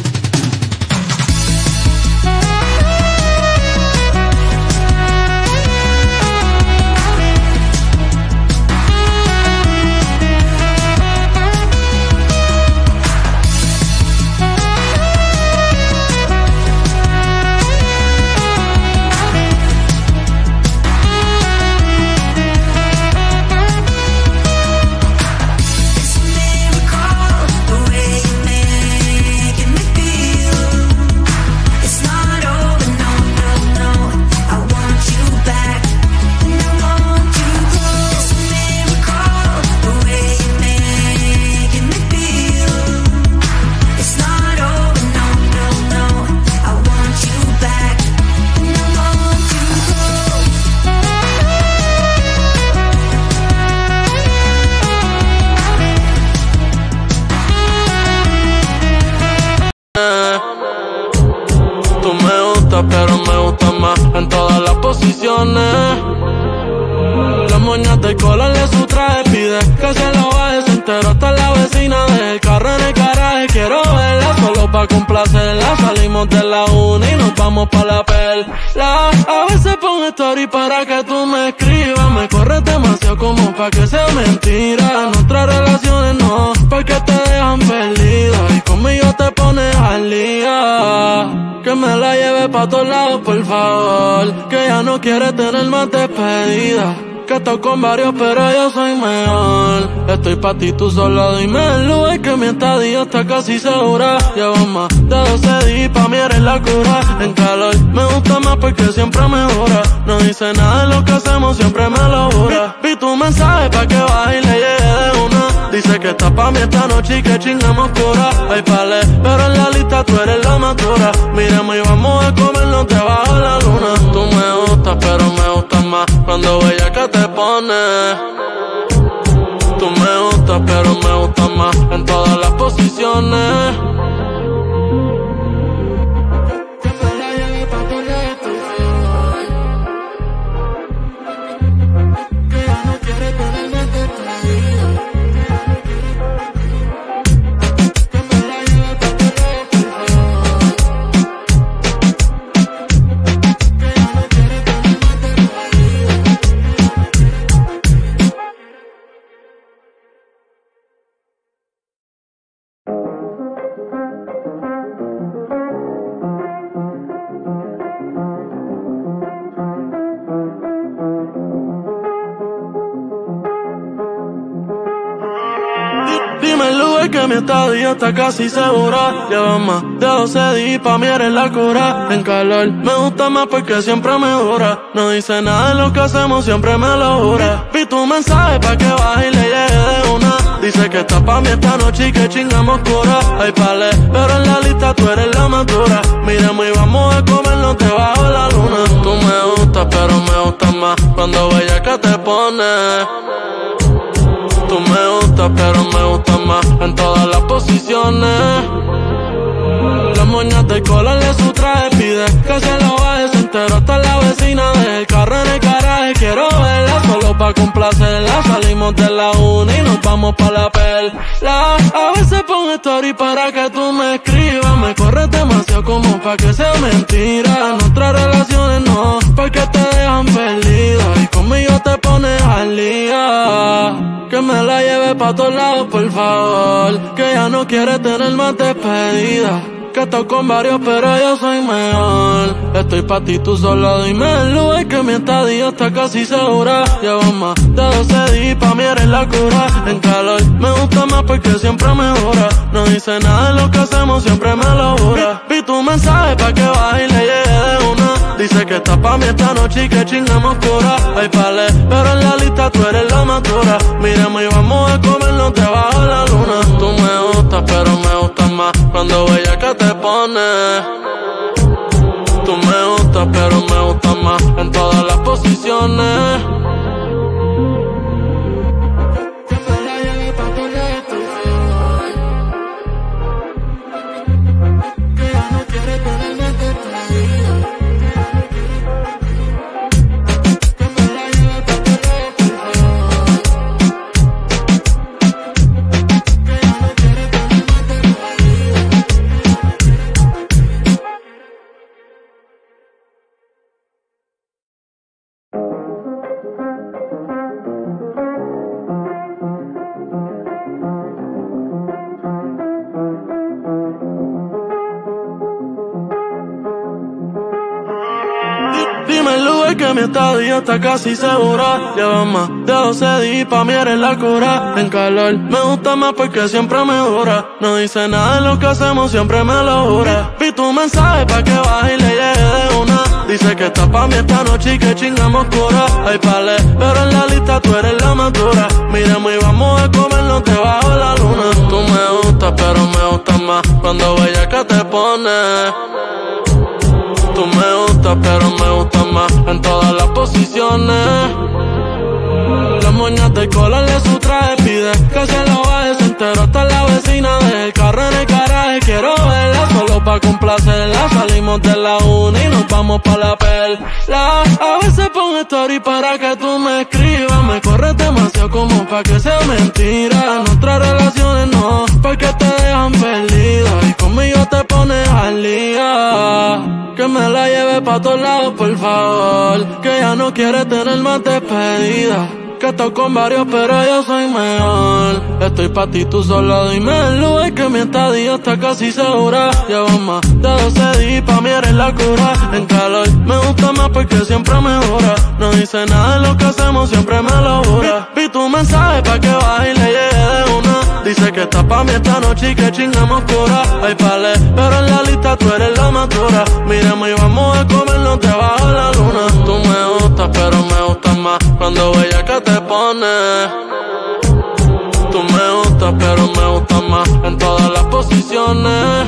Pero me gusta más en todas las posiciones. Las moñas de color de su traje pide que se lo baje, se enteró hasta la vecina del carro en el garaje. Quiero verla solo pa' complacerla. Salimos de la una y nos vamos pa' la perla. A veces pongo story para que tú me escribas. Me corres demasiado como pa' que sea mentira. Nuestras relaciones no, porque te dejan perdida. Y conmigo te pones al día. Que me la lleve pa' todos lados, por favor. Que ya no quiere tener más despedida. Que he estado con varios, pero yo soy mejor. Estoy pa' ti, tú solo dime el lugar, que mi estadía está casi segura. Llevo más de doce días, pa' mí eres la cura. En calor me gusta más porque siempre mejora. No dice nada de lo que hacemos, siempre me lo jura. Vi tu mensaje pa' que baje y le llegue de una. Dice que está pa' mí esta noche y que chingamos cura. Hay pale, pero en la lista tú eres la más dura. Miremos y vamos a comernos debajo de la luna. Tú me gustas, pero me gustas más cuando ella que te pone. Tú me gustas, pero me gustas más en todas las posiciones. Dime el lugar, que mi estadía está casi segura. Llevo más de doce días, pa' mí eres la cura. En calor me gusta más porque siempre mejora. No dice nada de lo que hacemos, siempre me lo jura. Vi tu mensaje pa' que baje y le llegue de una. Dice que que estás pa' mí esta noche y que chingamos cura. Hay palé, pero en la lista tú eres la más dura. Miremos y vamos a comernos debajo de la luna. Tú me gustas, pero me gustas más cuando bella que te pones. Tú me gustas, pero me gustas más en todas las posiciones. Las moñas de color de su traje pide que se lo baje, se enteró hasta la vecina del carro en el garaje. Quiero verla solo pa' complacerla. Salimos de la una y nos vamos pa' la perla. A veces pongo story para que tú me escribas. Me corres demasiado como pa' que sea mentira. Nuestras relaciones no, porque te dejan perdida. Y conmigo te pones al día. Que me la lleve pa' todos lados, por favor. Que ya no quiere tener más despedida. Que estoy con varios, pero yo soy mejor. Estoy pa' ti, tú solo dime el lugar, que mi estadía está casi segura. Llevo más de doce días, pa' mí eres la cura. En calor me gusta más porque siempre mejora. No dice nada de lo que hacemos, siempre me lo jura. Vi, vi tu mensaje pa' que baje y le llegue de una. Dice que estás pa' mí esta noche y que chingamos cura. Hay palé, pero en la lista tú eres la más dura. Miremos y vamos a comernos debajo de la luna. Tú me gustas, pero me gustas más cuando bella que te pones. Tú me gustas, pero me gustas más en todas las posiciones. Dime el lugar, que mi estadía está casi segura. Llevo más de doce días, pa' mí eres la cura. En calor me gusta más porque siempre me dura. No dice nada de lo que hacemos, siempre me lo jura. Vi tu mensaje pa' que baje y le llegue de una. Dice que estás pa' mí esta noche y que chingamos cura. Hay palé, pero en la lista tú eres la más dura. Miremos y vamos a comernos debajo de la luna. Tú me gustas, pero me gustas más cuando bella que te pones. Tú me gustas, pero me gustas más en todas las posiciones. Las moñas de color de su traje pide que se lo baje, se enteró hasta la vecina del carro en el garaje. Quiero verla solo pa' complacerla. Salimos de la una y nos vamos pa' la perla. A veces pongo story para que tú me escribas. Me corres demasiado como pa' que sea mentira. Nuestras relaciones no, porque te dejan perdida. Y conmigo te pones al día. Que me la lleve pa' todos lados, por favor. Que ya no quiere tener más despedida. Que estoy con varios, pero yo soy mejor. Estoy pa' ti, tú solo dime el lugar, que mi estadía está casi segura. Llevo más de doce días, pa' mí eres la cura. En calor me gusta más porque siempre mejora. No dice nada de lo que hacemos, siempre me lo jura. Vi, vi tu mensaje pa' que baje y le llegue de una. Dice que estás pa' mí esta noche y que chingamos cura. Hay palé, pero en la lista tú eres la más dura. Miremos y vamos a comernos debajo de la luna. Tú me gustas, pero me gustas más cuando bella que te pones. Tú me gustas, pero me gustas más en todas las posiciones.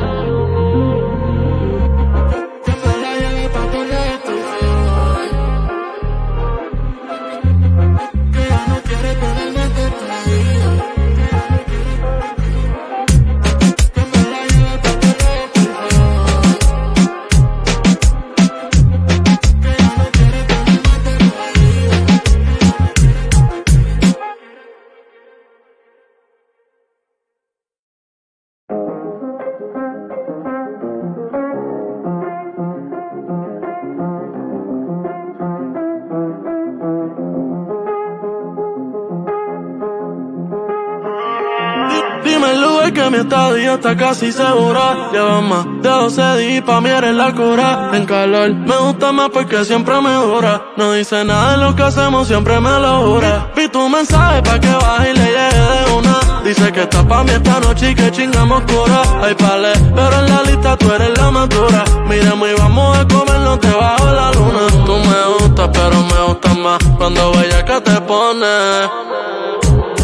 Dime el lugar, que mi estadía está casi segura. Llevo más de doce días, pa' mí eres la cura. En calor me gusta más porque siempre me dura. No dice nada de lo que hacemos, siempre me lo jura. Vi tu mensaje pa' que baje y le llegue de una. Dice que estás pa' mí esta noche y que chingamos cura. Hay palé, pero en la lista tú eres la más dura. Miremos y vamos a comernos debajo de la luna. Tú me gustas, pero me gustas más cuando bella que te pones.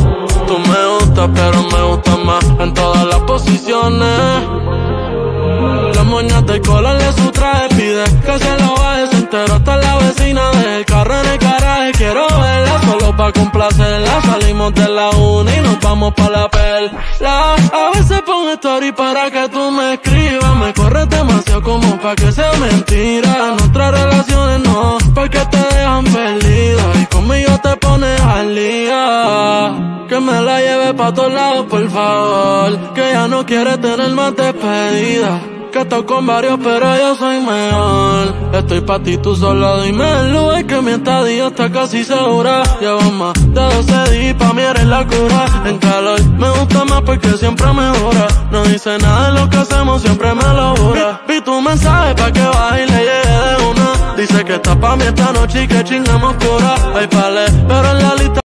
Tú me gustas, pero me gustas más en todas las posiciones. Las moñas de color de su traje pide que se lo baje, se enteró hasta la vecina del carro en el garaje. Quiero verla solo pa' complacerla. Salimos de la una y nos vamos pa' la perla. A veces pongo story para que tú me escribas. Me corres demasiado como pa' que sea mentira. Nuestras relaciones no, porque te dejan perdida. Y conmigo te pones al día. Que me la lleve pa' todos lados, por favor. Que ya no quiere tener más despedida. Que estoy con varios, pero yo soy mejor. Estoy pa' ti, tú solo dime el lugar, que mi estadía está casi segura. Llevo más de doce días, pa' mí eres la cura. En calor me gusta más porque siempre mejora. No dice nada de lo que hacemos, siempre me lo jura. Vi tu mensaje pa' que baje y le llegue de una. Dice que está pa' mí esta noche y que chingamos cura. Hay pale, pero en la lista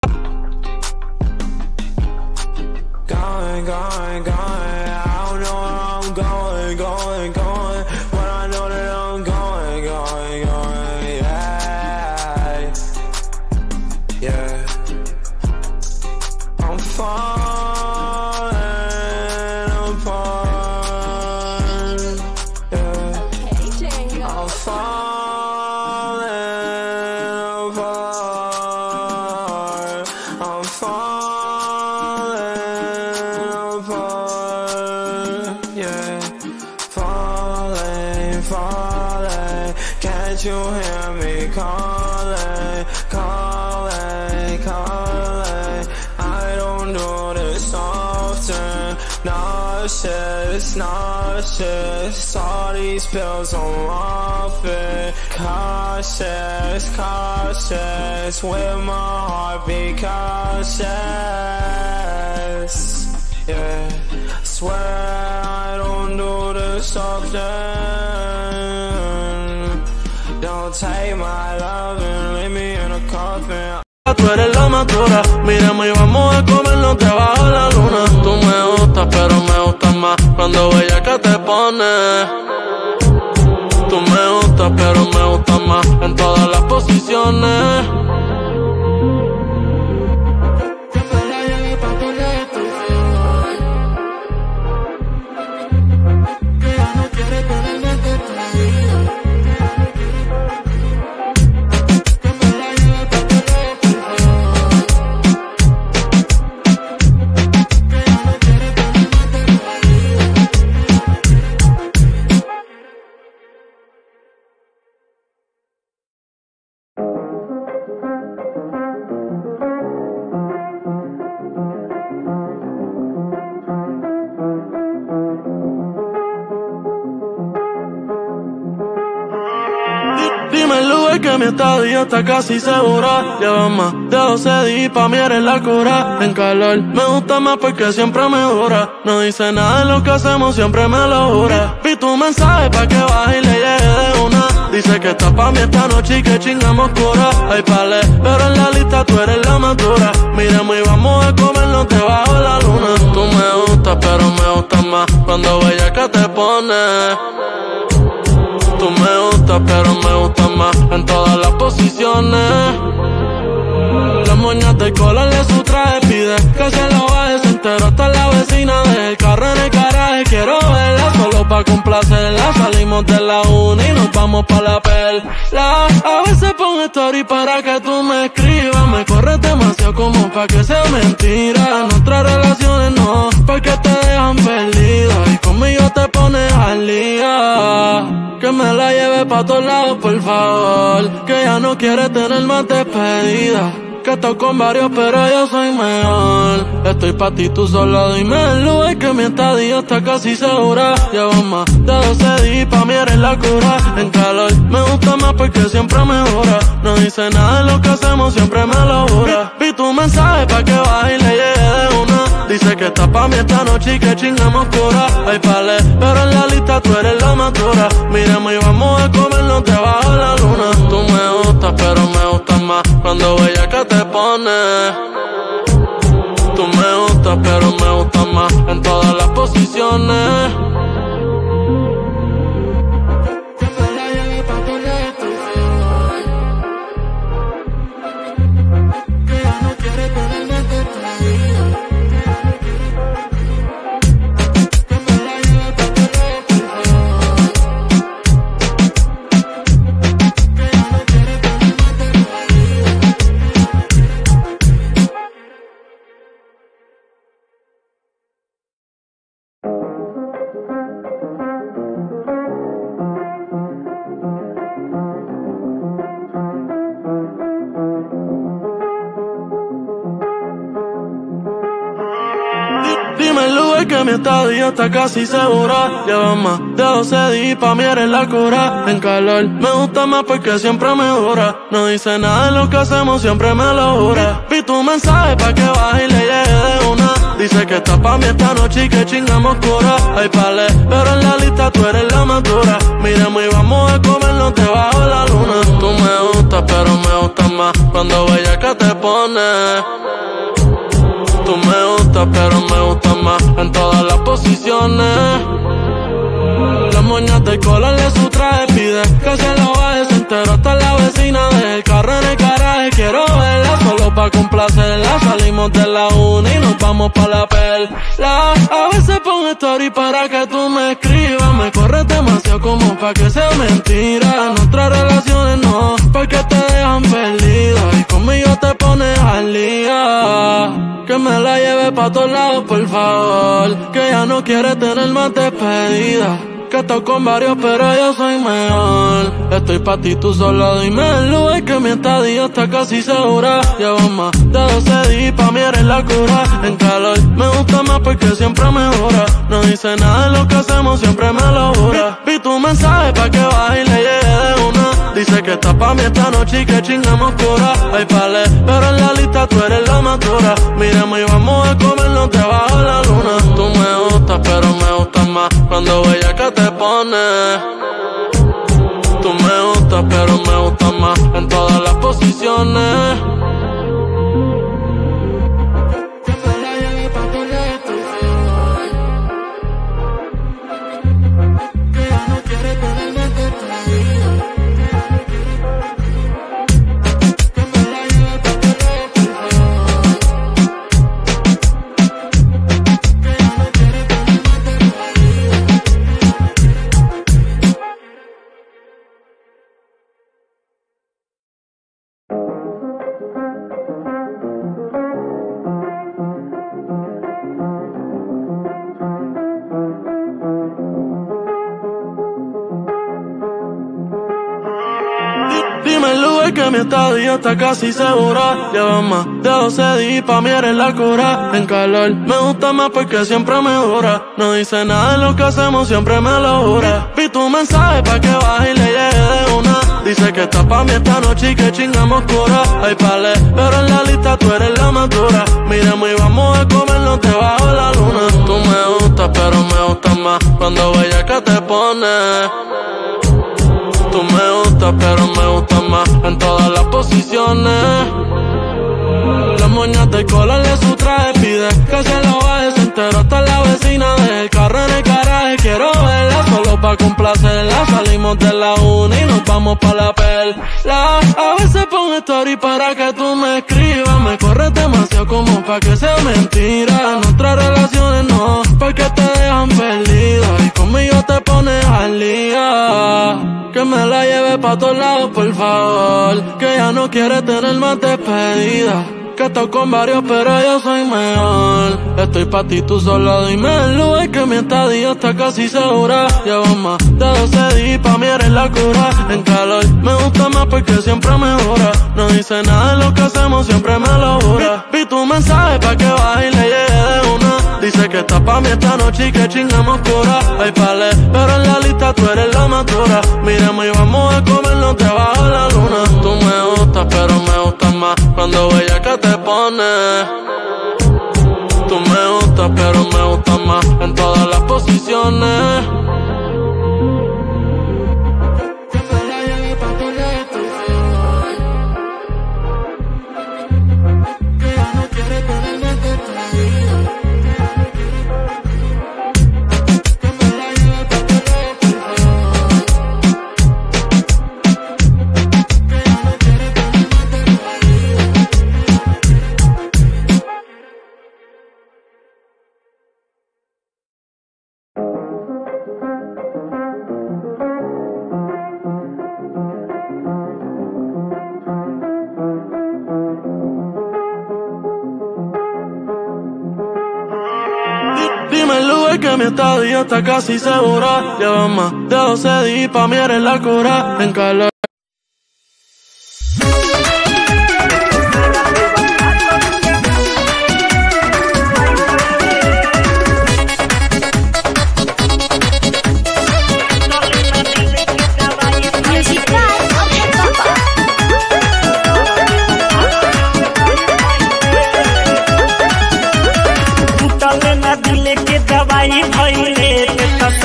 Going, going, going, I don't know where I'm going, going, going, but I know that I'm going, going, going, yeah, yeah, I'm falling apart, yeah, I'm falling apart, I'm falling Can't you hear me calling, calling, calling? I don't do this often. Nauseous, nauseous. All these pills I'm off it. Cautious, cautious. With my heartbeat cautious. Yeah, swear I don't do this often. Don't take my love and leave me in a coffin. Tú eres la más dura, miremos y vamos a comernos debajo de la luna. Tú me gustas, pero me gustas más cuando ella que te pone. Tú me gustas, pero me gustas más en todas las posiciones. Dime el lugar, que mi estadía está casi segura. Llevo más de doce días, pa' mí eres la cura. En calor me gusta más porque siempre mejora. No dice nada de lo que hacemos, siempre me lo jura. Vi tu mensaje pa' que baje y le llegue de una. Dice que está pa' mí esta noche y que chingamos cura. Hay pale, pero en la lista tú eres la más dura. Miremos y vamos a comernos debajo de la luna. Tú me gustas, pero me gustas más cuando ella que te pone. Tú me gustas, pero me gustas más en todas las posiciones. Las moñas de color de su traje pide que se lo baje, se enteró hasta la vecina del carro en el garaje. Quiero verla solo pa' complacerla. Salimos de la una y nos vamos pa' la perla. A veces pongo story para que tú me escribas. Me corres demasiado como pa' que sea mentira. Nuestras relaciones no, porque te dejan perdida. Y conmigo te pones al día. Que me la lleve pa' todos lados, por favor. Que ya no quiere tener más despedida. Que estoy con varios, pero yo soy mejor. Estoy pa' ti, tú solo dime el lugar, que mi estadía está casi segura. Llevo más de doce días, pa' mí eres la cura. En calor me gusta más porque siempre mejora. No dice nada de lo que hacemos, siempre me lo jura. Vi tu mensaje pa' que baje y le llegue de una. Dice que está pa' mí esta noche y que chingamos cura. Hay pale, pero en la lista tú eres la más dura. Miremos y vamos a comernos debajo de la luna. Tú me gustas, pero me gustas más cuando ella que te pone. Tú me gustas, pero me gustas más en todas las posiciones. Que ya no quiere tener más despedida. Luis que mi estadía está casi segura. Lleva más de doce días pa' mí eres la cura. En calor me gusta más porque siempre me dura. No dice nada de lo que hacemos, siempre me lo jura. Vi tu mensaje pa' que baje y le llegue de una. Dice que está pa' mí esta noche y que chingamos cura. Hay pale, pero en la lista tú eres la más dura. Miremos y vamos a comernos debajo de la luna. Tú me gustas, pero me gustas más cuando bella que te pones. Tú me gustas, pero me gustas más en todas las posiciones. Las moñas de color de su traje pide que se lo baje, se enteró hasta la vecina del carro en el garaje. Quiero verla solo pa' complacerla. Salimos de la uni y nos vamos pa' la perla. A veces pongo story para que tú me escribas. Me corres demasiado como pa' que sea mentira. Nuestras relaciones no, porque te dejan perdida. Y conmigo te pones al día. Que me la lleve pa' todos lados, por favor. Que ya no quiere tener más despedida. Que estoy con varios, pero yo soy mejor. Estoy pa' ti, tú solo dime el lugar. Que mi estadía está casi segura. Llevo más de doce días, pa' mí eres la cura. En calor me gusta más porque siempre mejora. No dice nada de lo que hacemos, siempre me lo jura. Vi, vi tu mensaje pa' que baje y le llegue de una. Dice que está pa' mí esta noche y que chingamos cura. Hay pale, pero en la lista tú eres la más dura. Miremos y vamos a comernos debajo de la luna. Tú me gustas, pero me gustas más cuando bella que te pones. Tú me gustas, pero me gustas más en todas las posiciones. Que mi estadía está casi segura. Lleva más de doce días, pa' mí eres la cura. En calor me gusta más porque siempre me dura. No dice nada de lo que hacemos, siempre me lo jura. Vi tu mensaje pa' que baje y le llegue de una. Dice que está pa' mí esta noche y que chingamos cura. Hay pale, pero en la lista tú eres la más dura. Miremos y vamos a comernos debajo de la luna. Tú me gustas, pero me gustas más cuando bella que te pones. Tú me gustas, pero me gustas más en todas las posiciones. Las moñas de color de su traje pide que se lo baje. Se enteró hasta la vecina del carro en el garaje. Quiero verla solo pa' complacerla. Salimos de la uni y nos vamos pa' la perla. A veces pongo story para que tú me escribas. Me corres demasiado como pa' que sea mentira. Nuestras relaciones no, porque te dejan perdida. Y conmigo te pones al día. Que me la lleve pa' todos lados, por favor. Que ya no quiere tener más despedida. Que estoy con varios, pero yo soy mejor. Estoy pa' ti, tú solo dime el lugar. Que mi estadía está casi segura. Llevo más de doce días, pa' mí eres la cura. En calor me gusta más porque siempre mejora. No dice nada de lo que hacemos, siempre me lo jura. Vi, vi tu mensaje pa' que baje y le llegue de una. Dice que está pa' mí esta noche y que chingamos cura. Hay pale, pero en la lista tú eres la más dura. Miremos y vamos a comernos debajo de la luna. Tú me gustas, pero me gustas más cuando bella que te pones. Tú me gustas, pero me gustas más en todas las posiciones. Dime el lugar que mi estadía está casi segura. Lleva más de doce días, pa' mí eres la cura. En calor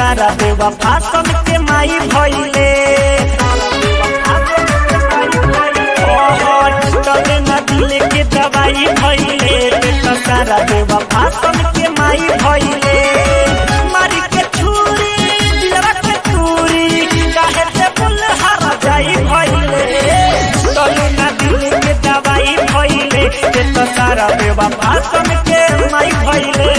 सारा बेवफा सन के माई भइले टूटले ना दिल के दवाई भइले तो सारा बेवफा सन के माई भइले मारी के छुरी दिलवा के छुरी काहे से बुल हर जाई भइले टूटले ना दिल के दवाई भइले तो सारा बेवफा सन के माई भइले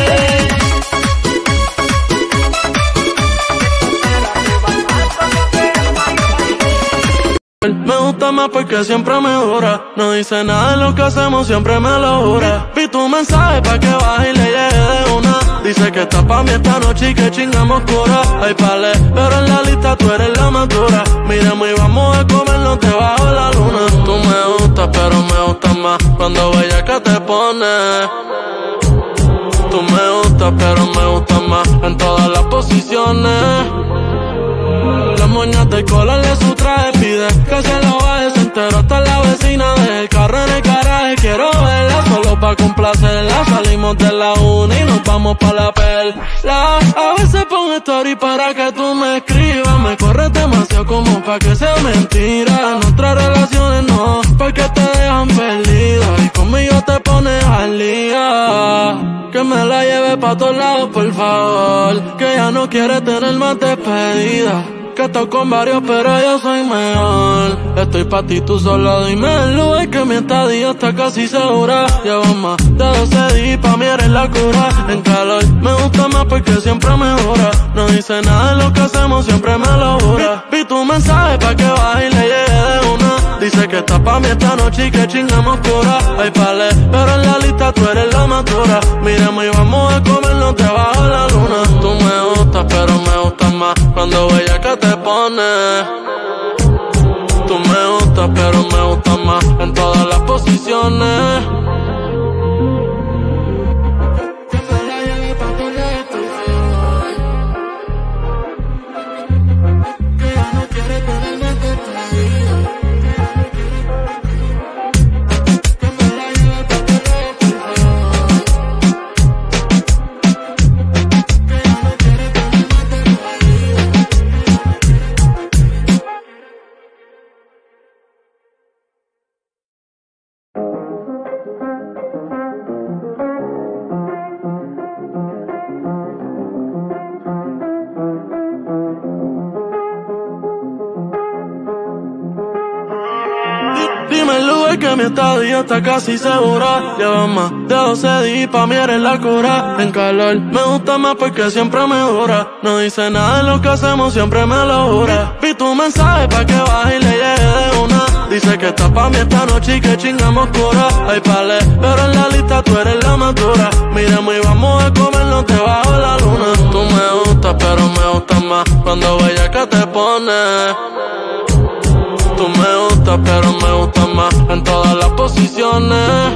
Me gusta más porque siempre mejora. No dice nada de lo que hacemos, siempre me lo jura. Vi tu mensaje pa' que baje y le llegue de una. Dice que está pa' mí esta noche y que chingamos cura. Hay pale, pero en la lista tú eres la más dura. Miremos y vamos a comernos debajo de la luna. Tú me gustas, pero me gustas más cuando bella que te pones. Tú me gustas, pero me gustas más en todas las posiciones. Las moñas de colorle su traje pide que se lo baje, se enteró hasta la vecina del carro en el garaje. Quiero verla solo pa' complacerla. Salimos de la uni y nos vamos pa' la perla. A veces pongo story para que tú me escribas. Me corres demasiado como pa' que sea mentira. Nuestras relaciones no, porque te dejan perdida. Y conmigo te pones al día. Que me la lleve pa' todos lados, por favor. Que ya no quiere tener más despedida. Que estoy con varios, pero yo soy mejor. Estoy pa' ti, tú solo dime el lugar que mi estadía está casi segura. Llevo más de doce días, pa' mí eres la cura. En calor me gusta más porque siempre mejora. No dice nada de lo que hacemos, siempre me lo jura. Vi, vi tu mensaje pa' que baje y le llegue de una. Dice que está pa' mí esta noche y que chingamos cura. Hay pale, pero en la lista tú eres la más dura. Miremos y vamos a comernos debajo de la luna. Tú me gustas, pero me gustas más cuando bella que te pones. Tú me gustas, pero me gustas más en todas las posiciones. Dime el lugar que mi estadía está casi segura. Lleva más de doce días, pa' mí eres la cura. En calor me gusta más porque siempre mejora. No dice nada de lo que hacemos, siempre me lo jura. Vi tu mensaje pa' que baje y le llegue de una. Dice que está pa' mí esta noche y que chingamos cura. Hay pale, pero en la lista tú eres la más dura. Miremos y vamos a comernos debajo de la luna. Tú me gustas, pero me gustas más cuando bella que te pones. Tú me gustas, pero me gustas más en todas las posiciones.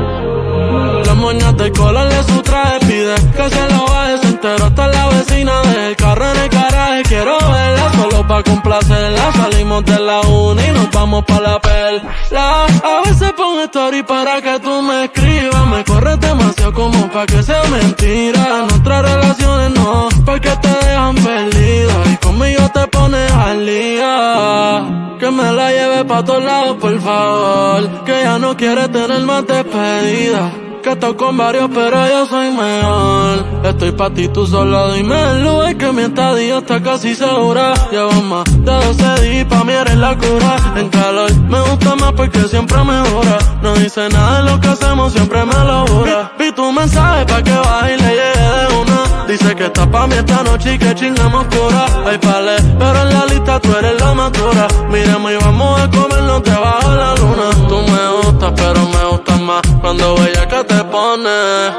Las moñas de colorle su traje pide que se lo baje, se enteró hasta la vecina del carro en el garaje. Quiero verla solo pa' complacerla. Salimos de la uni y nos vamos pa' la perla. A veces pongo story para que tú me escribas. Me corres demasiado como pa' que sea mentira. Nuestras relaciones no, porque te dejan perdida. Y conmigo te pones al día. Que me la lleve pa' todos lados, por favor. Que ya no quiere tener más despedida. Que estoy con varios, pero yo soy mejor. Estoy pa' ti, tú solo dime el lugar que mi estadía está casi segura. Llevo más de doce días, pa' mí eres la cura. En calor me gusta más porque siempre mejora. No dice nada de lo que hacemos, siempre me lo jura. Vi, vi tu mensaje pa' que baje y le llegue de una. Dice que está pa' mí esta noche y que chingamos cura. Hay pale, pero en la lista tú eres la más dura. Miremos y vamos a comernos debajo de la luna. Tú me gustas, pero me gustas más cuando bella que te pones.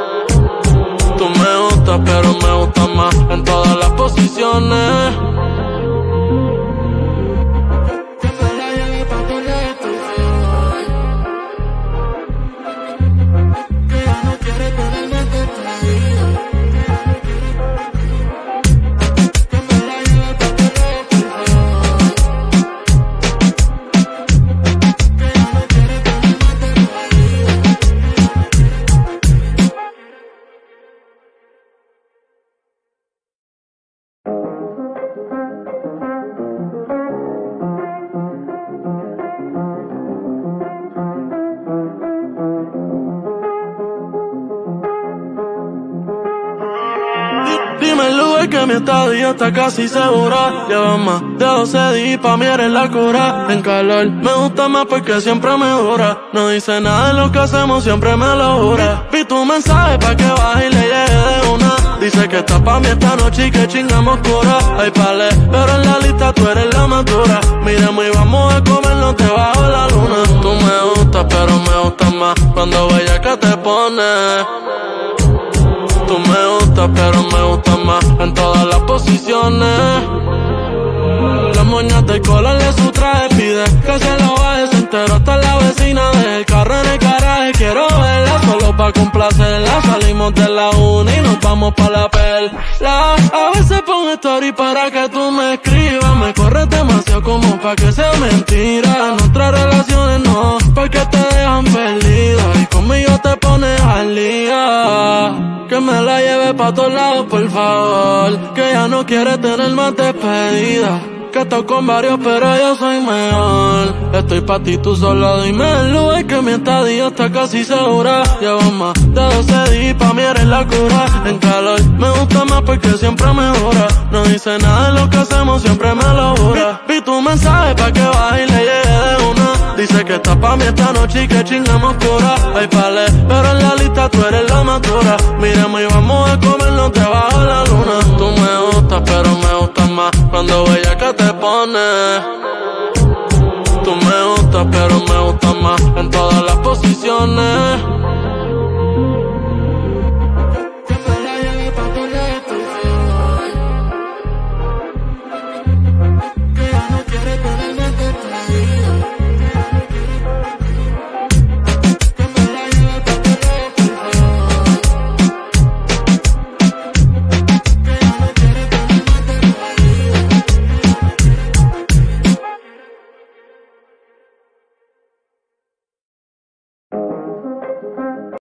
Tú me gustas, pero me gustas más en todas las posiciones. es que mi estadía está casi segura. Lleva más de doce días, pa' mí eres la cura. En calor me gusta más porque siempre mejora. No dice nada de lo que hacemos, siempre me lo jura. Vi tu mensaje pa' que baje y le llegue de una. Dice que está pa' mí esta noche y que chingamos cura. Hay pale, pero en la lista tú eres la más dura. Miremos y vamos a comernos debajo de la luna. Tú me gustas, pero me gustas más cuando bella que te pones. Tú me gustas, pero me gustas más en todas las posiciones. Las moñas del color de su traje pide que se lo baje, se enteró hasta la vecina del carro en el garaje. Quiero verla solo pa' complacerla. Salimos de la una y nos vamos pa' la perla. A veces pongo story para que tú me escribas. Me corres demasiado como pa' que sea mentira. Nuestras relaciones no, porque te dejan perdida. Y conmigo te pones al día. Que me la lleve pa' todos lados, por favor. Que ya no quiere tener más despedida. Que estoy con varios, pero yo soy mejor. Estoy pa' ti, tú solo dime el lugar, que mi estadía está casi segura. Llevo más de doce días, pa' mí eres la cura. En calor me gusta más porque siempre mejora. No dice nada de lo que hacemos, siempre me lo jura. Vi, vi tu mensaje pa' que baje y le llegue de una. Dice que está pa' mí esta noche y que chingamos cura. Hay pale, pero en la lista tú eres la más dura. Miremos y vamos a comernos debajo de la luna. Tú me gustas, pero me gustas más cuando bella que te pones. Tú me gustas, pero me gustas más en todas las posiciones.